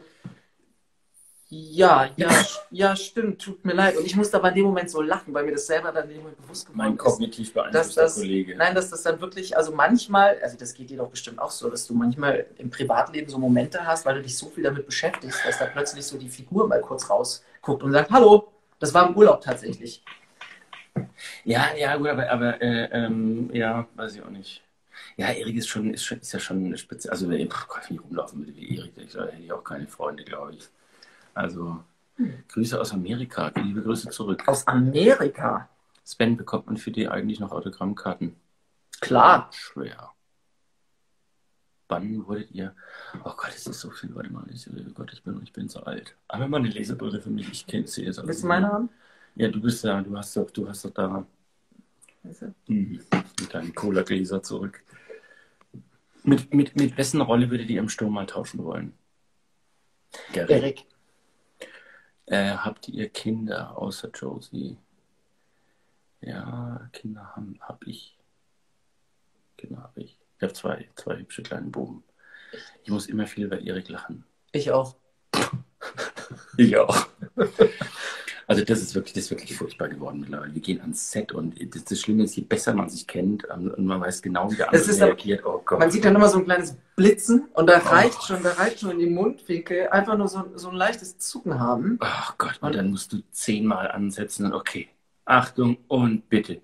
ja, ja, ja, stimmt, tut mir leid. Und ich musste aber in dem Moment so lachen, weil mir das selber dann in dem Moment bewusst geworden Mein ist. kognitiv Dass beeinflusster das, Kollege. nein, dass das dann wirklich, also manchmal, also das geht dir doch bestimmt auch so, dass du manchmal im Privatleben so Momente hast, weil du dich so viel damit beschäftigst, dass da plötzlich so die Figur mal kurz rausguckt und sagt, hallo, das war im Urlaub tatsächlich. Ja, ja, gut, aber, aber äh, ähm, ja, weiß ich auch nicht. Ja, Erik ist schon, ist schon, ist ja schon eine Spitze. Also, wenn ich nicht rumlaufen würde wie Erik, ich hätte ich auch keine Freunde, glaube ich. Also, Grüße aus Amerika, liebe Grüße zurück. Aus Amerika? Sven, bekommt man für die eigentlich noch Autogrammkarten? Klar. Schwer. Wann wurdet ihr... Oh Gott, es ist so viel. Warte mal, ich, oh Gott, ich bin, ich bin so alt. Aber mal eine Lesebrille für mich, ich kenne sie jetzt. Willst du meine haben? Ja, du bist ja, du hast doch, du hast doch da mhm. mit deinen Cola-Gläser zurück. Mit, mit, mit wessen Rolle würdet ihr im Sturm mal tauschen wollen? Gary. Erik. Äh, habt ihr Kinder außer Josie? Ja, Kinder habe hab ich. Kinder habe ich. Ich habe zwei, zwei hübsche kleine Buben. Ich muss immer viel über Erik lachen. Ich auch. Ich auch. Also das ist wirklich, das ist wirklich furchtbar geworden mittlerweile. Wir gehen ans Set und das, das Schlimme ist, je besser man sich kennt und man weiß genau, wie der andere ist reagiert. Oh Gott. Man sieht dann immer so ein kleines Blitzen und da reicht Oh. schon, da reicht schon in die Mundwinkel einfach nur so, so ein leichtes Zucken haben. Oh Gott, und dann musst du zehnmal ansetzen und okay, Achtung und bitte.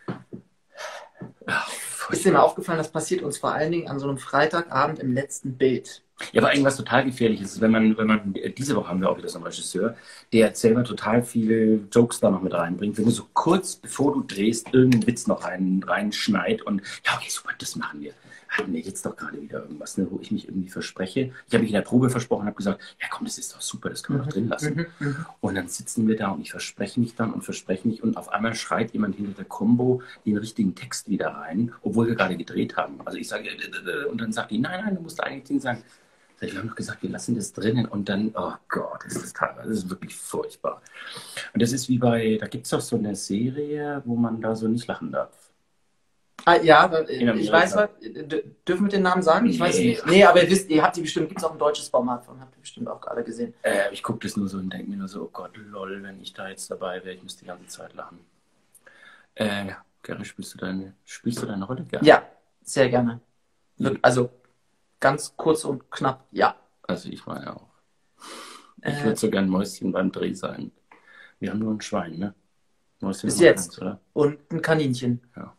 Ach, Ist dir mal aufgefallen, das passiert uns vor allen Dingen an so einem Freitagabend im letzten Bild. Ja, aber irgendwas total Gefährliches ist, wenn man, wenn man, diese Woche haben wir auch wieder so einen Regisseur, der selber total viele Jokes da noch mit reinbringt. Wenn du so kurz bevor du drehst, irgendeinen Witz noch rein, reinschneit und ja, okay, super, das machen wir. Hatten wir jetzt doch gerade wieder irgendwas, ne, wo ich mich irgendwie verspreche. Ich habe mich in der Probe versprochen und habe gesagt, ja komm, das ist doch super, das können wir doch drin lassen. Und dann sitzen wir da und ich verspreche mich dann und verspreche mich und auf einmal schreit jemand hinter der Combo den richtigen Text wieder rein, obwohl wir gerade gedreht haben. Also ich sage, und dann sagt die, nein, nein, du musst eigentlich den sagen. Wir haben doch gesagt, wir lassen das drinnen und dann, oh Gott, ist das teilweise, das ist wirklich furchtbar. Und das ist wie bei, da gibt es doch so eine Serie, wo man da so nicht lachen darf. Ah, ja, da- In ich Amerika. weiß, was, d- dürfen wir den Namen sagen? Ich weiß es Nee. nicht. Nee, aber ihr wisst, ihr habt die bestimmt, gibt es auch ein deutsches Format von, habt ihr bestimmt auch gerade gesehen. Äh, ich gucke das nur so und denke mir nur so, oh Gott, lol, wenn ich da jetzt dabei wäre, ich müsste die ganze Zeit lachen. Äh, Gary, spielst du deine, spielst du deine Rolle gerne? Ja, sehr gerne. Wir- Also ganz kurz und knapp, ja. Also ich meine auch. Ich Äh, würde so gern Mäuschen beim Dreh sein. Wir haben nur ein Schwein, ne? Mäuschen Bis haben wir jetzt. keins, oder? Und ein Kaninchen. Ja.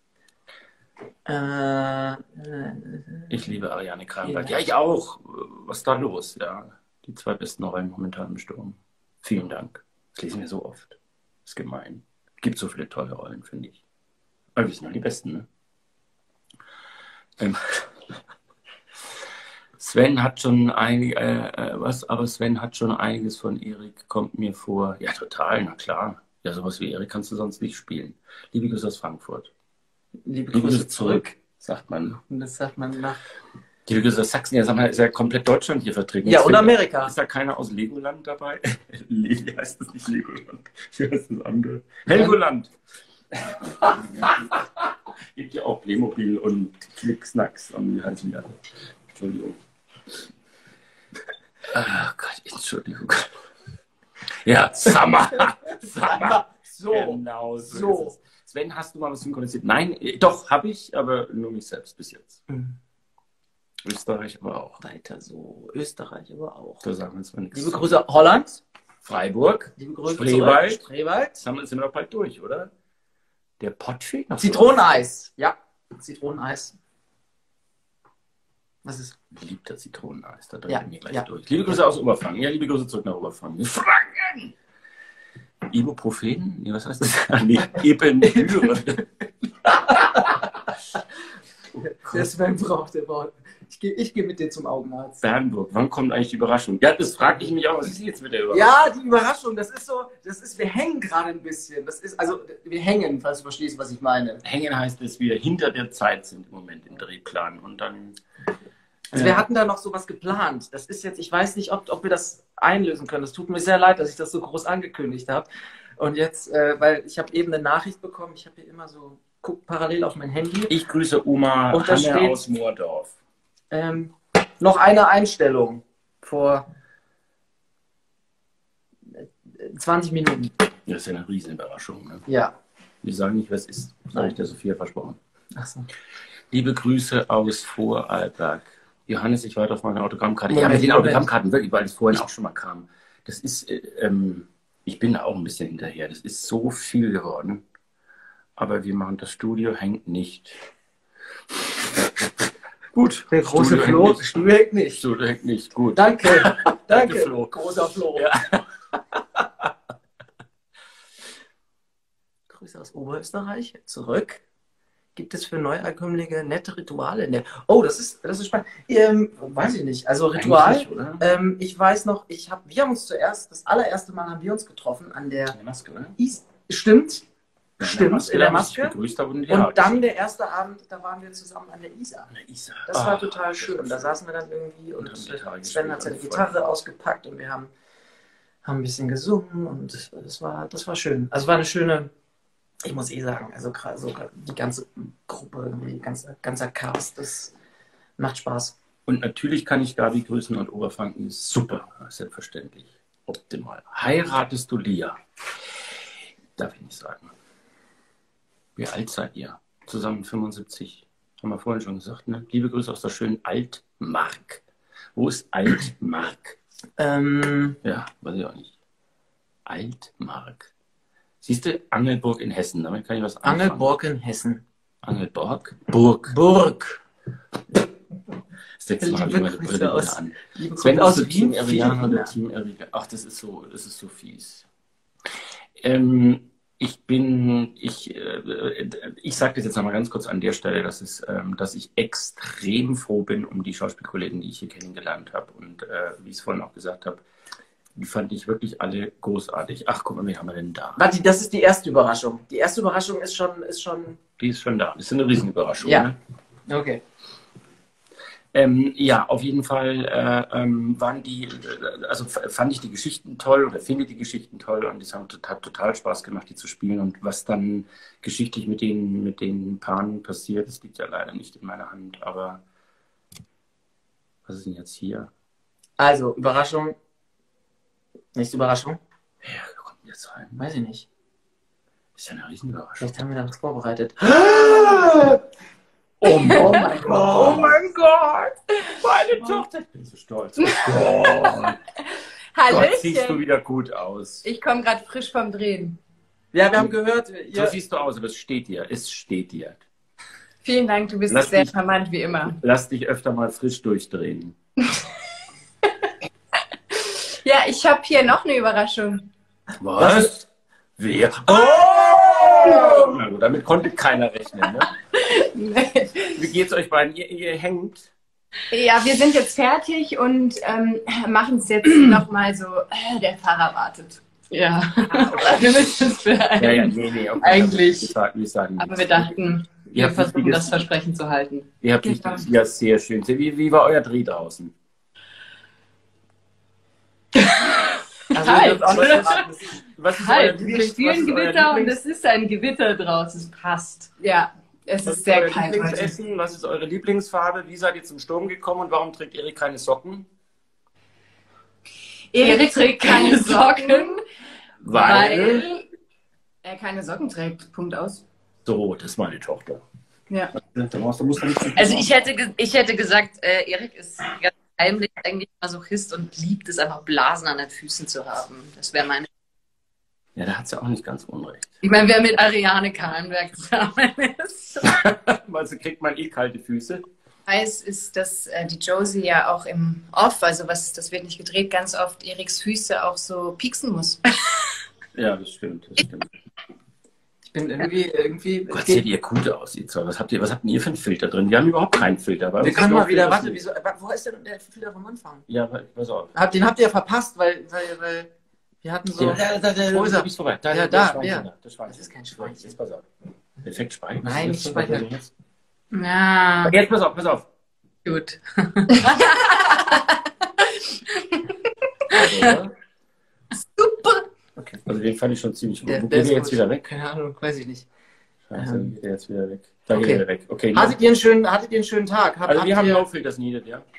Äh, äh, Ich liebe Ariane Kranberg. Ja. Ja, ich auch. Was ist da los? Ja, die zwei besten Rollen momentan im Sturm. Vielen Dank. Das lesen wir so oft. Das ist gemein. Gibt so viele tolle Rollen, finde ich. Aber wir sind doch die Besten, ne? Ähm. Sven hat schon einige, äh, äh, was, aber Sven hat schon einiges von Erik, kommt mir vor. Ja, total, na klar. Ja, sowas wie Erik kannst du sonst nicht spielen. Liebe Grüße aus Frankfurt. Liebe Liebe Grüße Grüße zurück, zurück. sagt man. Und das sagt man nach. Liebe Grüße aus Sachsen, ja, sag mal, ist ja komplett Deutschland hier vertreten. Ja, Jetzt und fehlt- Amerika. Ist da keiner aus Legoland dabei? Le- Wie heißt das nicht Legoland? Wie heißt das andere? Helgoland. Gibt ja auch Playmobil und Knicksnacks und wie heißen die alle? Entschuldigung. Ach Gott, Entschuldigung. Ja, Summer. Summer. So. Genau so. So. Ist es. Sven, hast du mal was synchronisiert? Nein, äh, doch, habe ich, aber nur mich selbst bis jetzt. Mhm. Österreich aber auch. Weiter so. Österreich aber auch. Da sagen wir jetzt mal nichts. Liebe Grüße Holland. Freiburg. Liebe Grüße Spreewald. zurück. Spreewald. Jetzt haben wir- sind wir doch bald durch, oder? Der Pott fehlt noch. Zitroneneis. Ja. Zitroneneis. Was ist? Liebter Zitroneneis, da Ja, drehe ich mir gleich ja. durch. Liebe Grüße aus Oberfranken. Ja, liebe Grüße zurück nach Oberfranken. Franken! Ibuprofen? Nee, was heißt das? Nee, Ependyre. Der Sven braucht, der braucht. Ich gehe ich geh mit dir zum Augenarzt. Bernburg, wann kommt eigentlich die Überraschung? Ja, das frage ich mich auch. Was ist jetzt mit der Überraschung? Ja, die Überraschung, das ist so, das ist, wir hängen gerade ein bisschen. Das ist, also, wir hängen, falls du verstehst, was ich meine. Hängen heißt, dass wir hinter der Zeit sind im Moment im Drehplan. Und dann. Also wir hatten da noch sowas geplant. Das ist jetzt, ich weiß nicht, ob, ob wir das einlösen können. Das tut mir sehr leid, dass ich das so groß angekündigt habe. Und jetzt, äh, weil ich habe eben eine Nachricht bekommen, ich habe hier immer so, guck parallel auf mein Handy. Ich grüße Oma Und da Hanne steht- aus Moordorf. Ähm, noch eine Einstellung vor zwanzig Minuten. Das ist ja eine Riesenüberraschung. Ne? Ja. Wir sagen nicht, was ist. Das habe ich der Sophia versprochen. Ach so. Liebe Grüße aus Vorarlberg. Johannes, ich warte auf meine Autogrammkarte. Moment, ja, mit den Moment. Autogrammkarten, wirklich, weil es vorhin auch schon mal kam. Das ist, äh, ähm, ich bin da auch ein bisschen hinterher. Das ist so viel geworden. Aber wir machen das Studio, hängt nicht. Gut. Der große Studio Flo, hängt nicht. Studio hängt nicht. Studio hängt nicht. Gut. Danke. Danke, Flo. Großer Flo. Ja. Grüße aus Oberösterreich. Zurück. Gibt es für Neuankömmlinge nette Rituale? Ne. Oh, das ist, das ist spannend. Ähm, weiß ich nicht. Also Ritual. Eigentlich, oder? Ähm, ich weiß noch, ich hab, wir haben uns zuerst, das allererste Mal haben wir uns getroffen an der Eine Maske, oder? Is Stimmt. Stimmt, in der da hab ich Maske. Begrüßt habe und ja, Und dann der erste Abend, da waren wir zusammen an der Isar. An der Isar. Das Ah, war total das schön. war Da saßen wir dann irgendwie und Und haben Gitarre Sven hat seine gespielt. Gitarre ausgepackt und wir haben, haben ein bisschen gesungen und das war, das war schön. Also war eine schöne, ich muss eh sagen, also gerade so die ganze Gruppe, die ganze, ganzer Cast, das macht Spaß. Und natürlich kann ich Gabi grüßen und Oberfranken ist super, selbstverständlich. Optimal. Heiratest du Lia? Darf ich nicht sagen. Wie alt seid ihr? Zusammen fünfundsiebzig. Haben wir vorhin schon gesagt, ne? Liebe Grüße aus der schönen Altmark. Wo ist Altmark? Ähm, Ja, weiß ich auch nicht. Altmark. Siehst du, Angelburg in Hessen, damit kann ich was anfangen. Angelburg in Hessen. Angelburg? Burg. Burg. Das letzte Mal habe ich Liebe meine Grüße Brille aus- wieder an. Liebe Sven Grüße aus aus Team Wien. Eriana oder Viele Team Erika. Ach, das ist so, das ist so fies. Ähm, ich bin, ich, äh, ich sage das jetzt nochmal ganz kurz an der Stelle, dass, es, ähm, dass ich extrem froh bin um die Schauspielkollegen, die ich hier kennengelernt habe. Und äh, wie ich es vorhin auch gesagt habe, die fand ich wirklich alle großartig. Ach, guck mal, wen haben wir denn da? Warte, das ist die erste Überraschung. Die erste Überraschung ist schon, ist schon. Die ist schon da. Das ist eine Riesenüberraschung. Ja. Ne? Okay. Ähm, ja, auf jeden Fall äh, ähm, waren die, äh, also f- fand ich die Geschichten toll oder finde die Geschichten toll und es hat total, total Spaß gemacht, die zu spielen. Und was dann geschichtlich mit den, mit den Paaren passiert, das liegt ja leider nicht in meiner Hand. Aber was ist denn jetzt hier? Also, Überraschung. Nächste Überraschung? Ja, wer kommt denn jetzt rein? Weiß ich nicht. Ist ja eine Riesenüberraschung. Vielleicht haben wir da was vorbereitet. Oh mein, Oh mein Gott. Oh mein Gott! Meine Tochter! Ich bin so stolz. Oh Gott. Gott, siehst du Hallöchen! wieder gut aus. Ich komme gerade frisch vom Drehen. Ja, wir haben gehört, So ihr, siehst du aus, aber es steht dir. Es steht dir. Vielen Dank, du bist Lass sehr mich- charmant wie immer. Lass dich öfter mal frisch durchdrehen. Ja, ich habe hier noch eine Überraschung. Was? Wer? Oh! Na gut, damit konnte keiner rechnen. Ne? Wie geht's euch beiden? Ihr, ihr hängt. Ja, wir sind jetzt fertig und ähm, machen es jetzt nochmal so, äh, der Fahrer wartet. Ja, wir müssen es beeilen. Ja, ja, nee, nee. Okay. Eigentlich. Wir sagen, wir sagen Aber nichts. wir dachten, Ihr wir habt versuchen wichtiges- das Versprechen zu halten. Ihr habt Genau. nicht, ja, sehr schön. Wie, wie war euer Dreh draußen? Also, Halt. das ist auch nicht verraten. Das ist- Was ist Halt, euer wir Lieblings- was spielen ist euer Gewitter und Lieblings- es ist ein Gewitter draußen. Es passt. Ja, es Was ist ist sehr euer kalt heute. Lieblingsessen? Was ist eure Lieblingsfarbe? Wie seid ihr zum Sturm gekommen und warum trägt Erik keine Socken? Erik trägt keine Socken, weil er keine Socken trägt. Punkt aus. So, das ist meine Tochter. Ja. Da brauchst du musst du nicht Also ich hätte, ge- ich hätte gesagt, äh, Erik ist ganz heimlich eigentlich Masochist und liebt es einfach, Blasen an den Füßen zu haben. Das wäre meine. Ja, da hat sie auch nicht ganz unrecht. Ich meine, wer mit Ariane Kahlenberg zusammen ist. Also kriegt man eh kalte Füße. Weiß ist, dass äh, die Josie ja auch im Off, also was, das wird nicht gedreht, ganz oft Eriks Füße auch so pieksen muss. Ja, das stimmt. Das stimmt. Ich bin irgendwie, irgendwie. Gott, seht ihr gut aus, ihr zwei. Was habt ihr, was habt denn ihr für einen Filter drin? Wir haben überhaupt keinen Filter. Bei Wir uns können ist mal nur wieder, Filter warte, drin. wieso, äh, wo ist denn der Filter vom Anfang? Ja, aber- pass auf. Hab, den habt ihr ja verpasst, weil, weil, weil wir hatten so. Ja, da, da, da, Wo ist er? du bist vorbei. Da, Ja, der da, Schweinchen ja. da, der Schweinchen. Das ist kein Schweinchen. Jetzt pass auf. Effekt Speicher. Nein, nicht Speicher. Jetzt. Ja, Jetzt pass auf, pass auf. gut. Also, Super! okay. Also den fand ich schon ziemlich gut. Der- Wo der geht ist der jetzt gut. wieder weg? Keine Ahnung, weiß ich nicht. Scheiße, Ähm. geht der jetzt wieder weg. Da Okay. geht er weg. Okay. Hattet ihr einen schönen, hattet ihr einen schönen Tag? Hab, Also habt wir haben ihr, No-Filters needed, ja.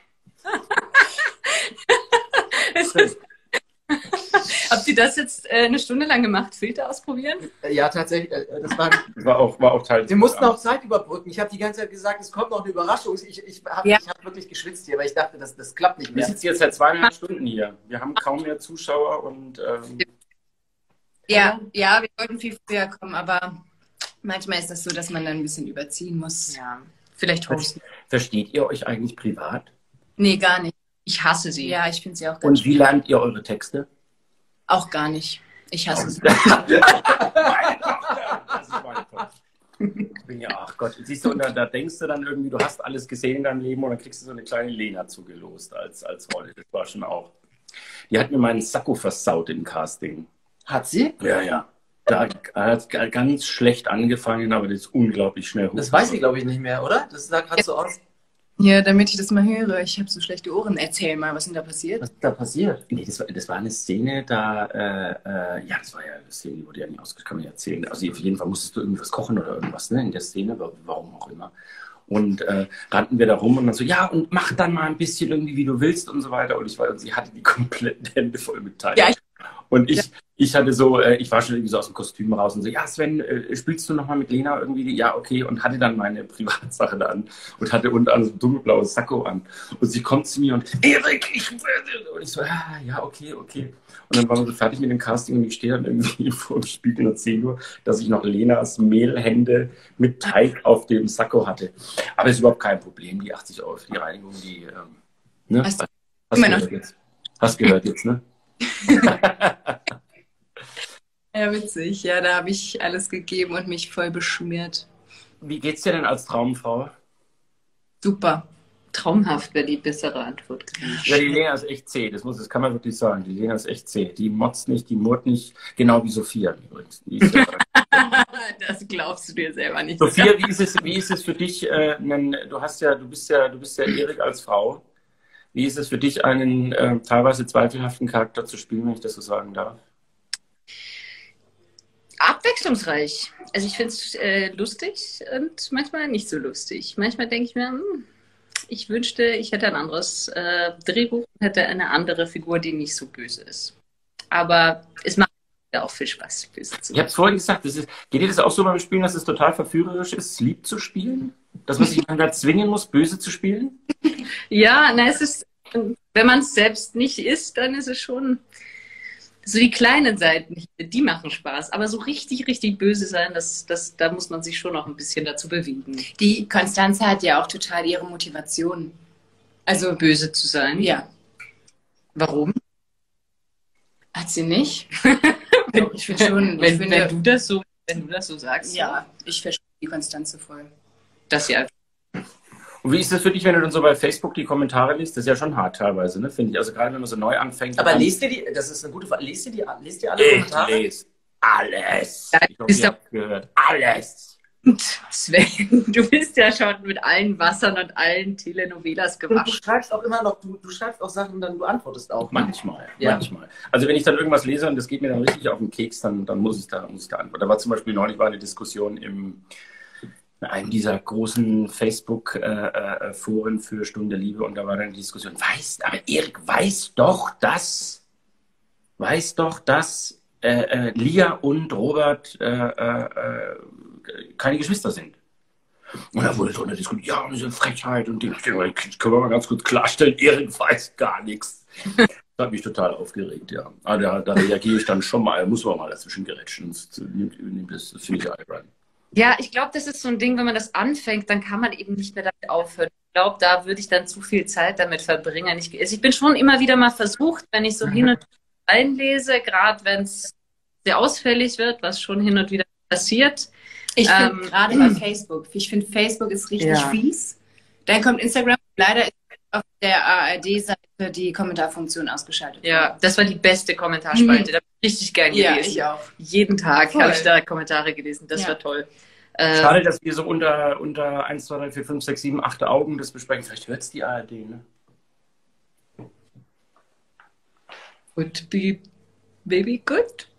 Es ist, habt ihr das jetzt äh, eine Stunde lang gemacht? Filter ausprobieren? Ja, tatsächlich. äh, Das war, Das war auch, war auch Teil. wir mussten auch Zeit überbrücken. Ich habe die ganze Zeit gesagt, es kommt noch eine Überraschung. Ich, ich habe Ja. ich hab wirklich geschwitzt hier, weil ich dachte, das, das klappt nicht Wir mehr. sitzen jetzt seit zweieinhalb Stunden hier. Wir haben kaum mehr Zuschauer und ähm, Ja, ja, wir wollten viel früher kommen, aber manchmal ist das so, dass man dann ein bisschen überziehen muss. Ja, vielleicht hosten. versteht ihr euch eigentlich privat? Nee, gar nicht. Ich hasse sie. Ja, ich finde sie auch ganz Und wie lernt ihr eure Texte? Auch gar nicht. Ich hasse sie. Das ist meine Tochter. Ich bin ja, ach Gott, siehst du, und da, da denkst du dann irgendwie, du hast alles gesehen in deinem Leben und dann kriegst du so eine kleine Lena zugelost als, als Rolle. Das war schon auch. Die hat mir meinen Sakko versaut im Casting. Hat sie? Ja, ja. Da hat es ganz schlecht angefangen, aber das ist unglaublich schnell hoch. Das weiß ich, glaube ich, nicht mehr, oder? Das sah gerade so aus. Ja, damit ich das mal höre. Ich habe so schlechte Ohren. Erzähl mal, was ist denn da passiert? Was ist da passiert? Nee, das war, das war eine Szene, da, äh, äh, ja, das war ja eine Szene, die wurde ja nicht ausgeschrieben, kann man ja erzählen. Also auf jeden Fall musstest du irgendwas kochen oder irgendwas, ne, in der Szene, wa- warum auch immer. Und äh, rannten wir da rum und dann so, ja, und mach dann mal ein bisschen irgendwie, wie du willst und so weiter. Und ich war, und sie hatte die kompletten Hände voll mit Teig. Ja, ich- Und ich, ich hatte so, äh, ich war schon irgendwie so aus dem Kostüm raus und so, ja, Sven, äh, spielst du nochmal mit Lena irgendwie? Ja, okay. Und hatte dann meine Privatsachen an und hatte unter anderem so ein dunkelblaues Sakko an. Und sie kommt zu mir und, Erik, ich will. Und ich so, ah, ja, okay, okay. Und dann waren wir so fertig mit dem Casting und ich stehe dann irgendwie vor dem Spiegel und sehe nur, dass ich noch Lenas Mehlhände mit Teig auf dem Sakko hatte. Aber ist überhaupt kein Problem. Die achtzig Euro für die Reinigung, die, ähm, ne? Hast du Hast immer noch- gehört jetzt? Hast gehört jetzt, ne? Ja, witzig. Ja, da habe ich alles gegeben und mich voll beschmiert. Wie geht's dir denn als Traumfrau? Super. Traumhaft wäre die bessere Antwort gewesen. Ja, die Lena ist echt zäh, das, muss, das kann man wirklich sagen. Die Lena ist echt zäh. Die motzt nicht, die murrt nicht, genau wie Sophia übrigens. Die ist ja, Das glaubst du dir selber nicht. Sophia, wie ist es, wie ist es für dich, äh, einen, du hast ja, du bist ja, du bist ja Erik als Frau. Wie ist es für dich, einen äh, teilweise zweifelhaften Charakter zu spielen, wenn ich das so sagen darf? Abwechslungsreich. Also ich finde es äh, lustig und manchmal nicht so lustig. Manchmal denke ich mir, hm, ich wünschte, ich hätte ein anderes äh, Drehbuch und hätte eine andere Figur, die nicht so böse ist. Aber es macht ja auch viel Spaß, böse zu Ich habe es vorhin gesagt, das ist, geht dir das auch so beim Spielen, dass es total verführerisch ist, lieb zu spielen? Dass man sich manchmal zwingen muss, böse zu spielen? Ja, na, es ist, wenn man es selbst nicht ist, dann ist es schon so die kleinen Seiten, die machen Spaß. Aber so richtig, richtig böse sein, das, das, da muss man sich schon noch ein bisschen dazu bewegen, Die Konstanze hat ja auch total ihre Motivation. Also, böse zu sein. ja. Warum? Hat sie nicht? Wenn, Ich finde schon, ich wenn, finde, wenn, du das so, wenn du das so sagst. ja, ich verstehe die Konstanze voll. Das ja. Und wie ist das für dich, wenn du dann so bei Facebook die Kommentare liest? Das ist ja schon hart teilweise, ne? Finde ich. Also gerade wenn man so neu anfängt. Aber dann- liest ihr die, das ist eine gute Frage, liest ihr die, liest ihr alle Ich Kommentare? lese alles. Ja, Ich hoffe, ist ihr doch- habt gehört. Alles. Und Sven, du bist ja schon mit allen Wassern und allen Telenovelas Und du gewaschen. schreibst auch immer noch, du, du schreibst auch Sachen, dann du antwortest auch. Manchmal, Ja. manchmal. Also wenn ich dann irgendwas lese und das geht mir dann richtig auf den Keks, dann, dann muss ich da, muss ich da antworten. Da war zum Beispiel neulich war eine Diskussion im in einem dieser großen Facebook-Foren für Stunde Liebe und da war dann die Diskussion, weiß, aber Erik weiß doch, dass, weiß doch, dass äh, äh, Lia und Robert äh, äh, keine Geschwister sind. Und da wurde drunter diskutiert, ja, das ist eine Frechheit und die können wir mal ganz kurz klarstellen, Erik weiß gar nichts. Das hat mich total aufgeregt, ja. Aber da, da reagiere ich dann schon mal, muss man mal dazwischen gerätschen. Das, das, das finde ich albern. Ja, ich glaube, das ist so ein Ding, wenn man das anfängt, dann kann man eben nicht mehr damit aufhören. Ich glaube, da würde ich dann zu viel Zeit damit verbringen. Ich, also ich bin schon immer wieder mal versucht, wenn ich so Mhm. hin und wieder einlese, gerade wenn es sehr ausfällig wird, was schon hin und wieder passiert. Ich finde Ähm, gerade bei Facebook, ich finde Facebook ist richtig Ja. fies. Dann kommt Instagram. Leider ist auf der A R D-Seite die Kommentarfunktion ausgeschaltet. Ja, das war die beste Kommentarspalte. Da bin ich richtig gern ja, gelesen. ich auch. Jeden Tag Voll. habe ich da Kommentare gelesen. Das Ja. war toll. Äh, Schade, dass wir so unter, unter eins, zwei, drei, vier, fünf, sechs, sieben, acht Augen das besprechen. Vielleicht hört es die A R D, ne? Would be maybe good.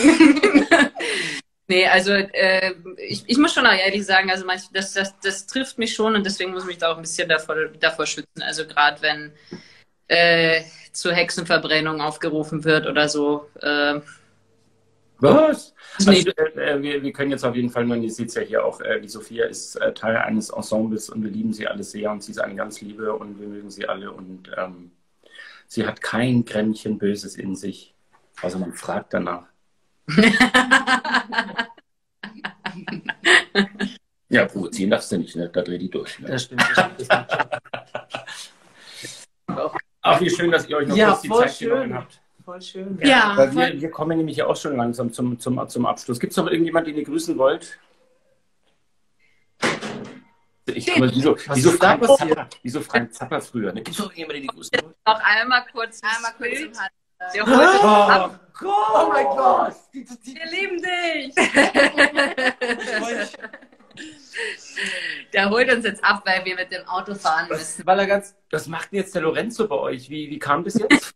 Nee, also äh, ich, ich muss schon auch ehrlich sagen, also manch, das, das, das trifft mich schon und deswegen muss ich mich da auch ein bisschen davor, davor schützen. Also gerade wenn äh, zur Hexenverbrennung aufgerufen wird oder so. Äh, Was? Nee. Also, äh, wir, wir können jetzt auf jeden Fall, man sieht es ja hier auch, äh, die Sophia ist äh, Teil eines Ensembles und wir lieben sie alle sehr und sie ist eine ganz Liebe und wir mögen sie alle und ähm, sie hat kein Grämmchen Böses in sich. Also man fragt danach. Ja, provozieren darfst du nicht, ne? Da dreht die durch. Ne? Das stimmt, das stimmt. Das stimmt. Ach, wie schön, dass ihr euch noch Ja, kurz die voll Zeit genommen schön. habt. Voll schön. Ja, Weil voll. wir, wir kommen nämlich ja auch schon langsam zum, zum, zum Abschluss. Gibt es noch irgendjemanden, den ihr grüßen wollt? Ich, aber wieso, Was wieso, ist da Frank passiert? Zappa, wieso Frank Zappa früher? Gibt es noch irgendjemanden, den ihr grüßen wollt? noch einmal kurz Einmal kurz Bild. im Hand. Der holt uns ab. Gott! Oh mein Gott! Die, die, Wir lieben dich! Der holt uns jetzt ab, weil wir mit dem Auto fahren müssen. weil er ganz. Was macht denn jetzt der Lorenzo bei euch? Wie, wie kam das jetzt?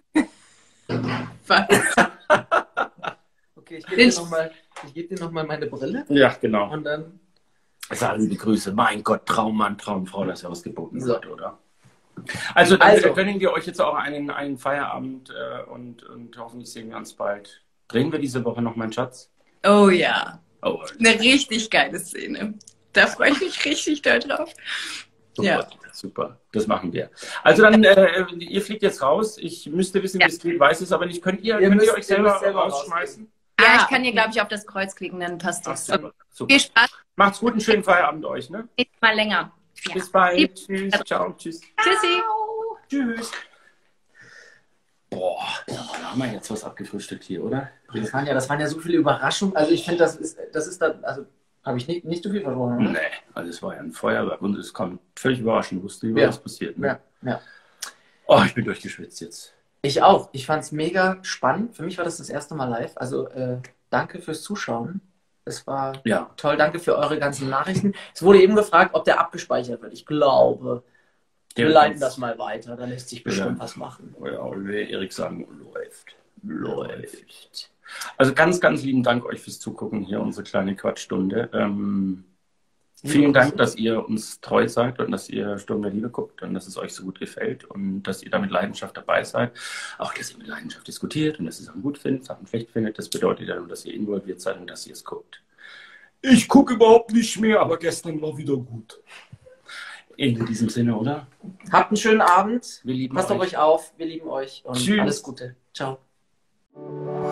Okay, ich gebe dir nochmal geb dir noch mal meine Brille Ja, genau. und dann. Sagen liebe Grüße. Mein Gott, Traummann, Traumfrau, das ja was geboten So. wird, oder? Also, dann Also. können wir euch jetzt auch einen, einen Feierabend äh, und, und hoffentlich sehen wir uns bald. Drehen wir diese Woche noch, mein Schatz? Oh ja, Oh, eine richtig geile Szene. Da freue ich mich richtig doll drauf. super, Ja. super. Das machen wir. Also dann, äh, ihr fliegt jetzt raus. Ich müsste wissen, Ja. wie es geht, weiß es aber nicht. Könnt ihr, Ihr könnt müsst- ihr euch ihr selber, müsst selber rausschmeißen? Ja, Ah, ich kann hier, glaube ich, auf das Kreuz klicken, dann passt Ach, das. super, super. Viel Spaß, Macht's gut, einen schönen Feierabend euch. Ne? nächstes Mal länger. Ja. Bis bald. Tschüss. Ciao. Tschüss. Tschüssi! Tschüss. Boah, da haben wir jetzt was abgefrühstückt hier, oder? Das waren ja, das waren ja so viele Überraschungen. Also ich finde, das ist, das ist dann, also habe ich nicht, nicht so viel verloren, oder? Nee, also es war ja ein Feuerwerk und es kam völlig überraschend, wusste über Ja. was passiert. Ne? Ja, ja. Oh, ich bin durchgeschwitzt jetzt. Ich auch. Ich fand es mega spannend. Für mich war das das erste Mal live. Also äh, danke fürs Zuschauen. Es war Ja. toll. Danke für eure ganzen Nachrichten. Es wurde eben gefragt, ob der abgespeichert wird. Ich glaube, wir Der leiten wird das mal weiter. Da lässt sich bestimmt Ja. was machen. Ja, will Erik sagen, läuft. Läuft. Also ganz, ganz lieben Dank euch fürs Zugucken hier, unsere kleine Quatschstunde. Ähm, vielen Dank, dass ihr uns treu seid und dass ihr Sturm der Liebe guckt und dass es euch so gut gefällt und dass ihr da mit Leidenschaft dabei seid. Auch, dass ihr mit Leidenschaft diskutiert und dass ihr Sachen gut findet, Sachen schlecht findet. Das bedeutet ja nur, dass ihr involviert seid und dass ihr es guckt. Ich gucke überhaupt nicht mehr, aber gestern war wieder gut. In diesem Sinne, oder? Habt einen schönen Abend. Wir lieben Passt auf euch. euch auf. Wir lieben euch und Tschüss. alles Gute. Ciao.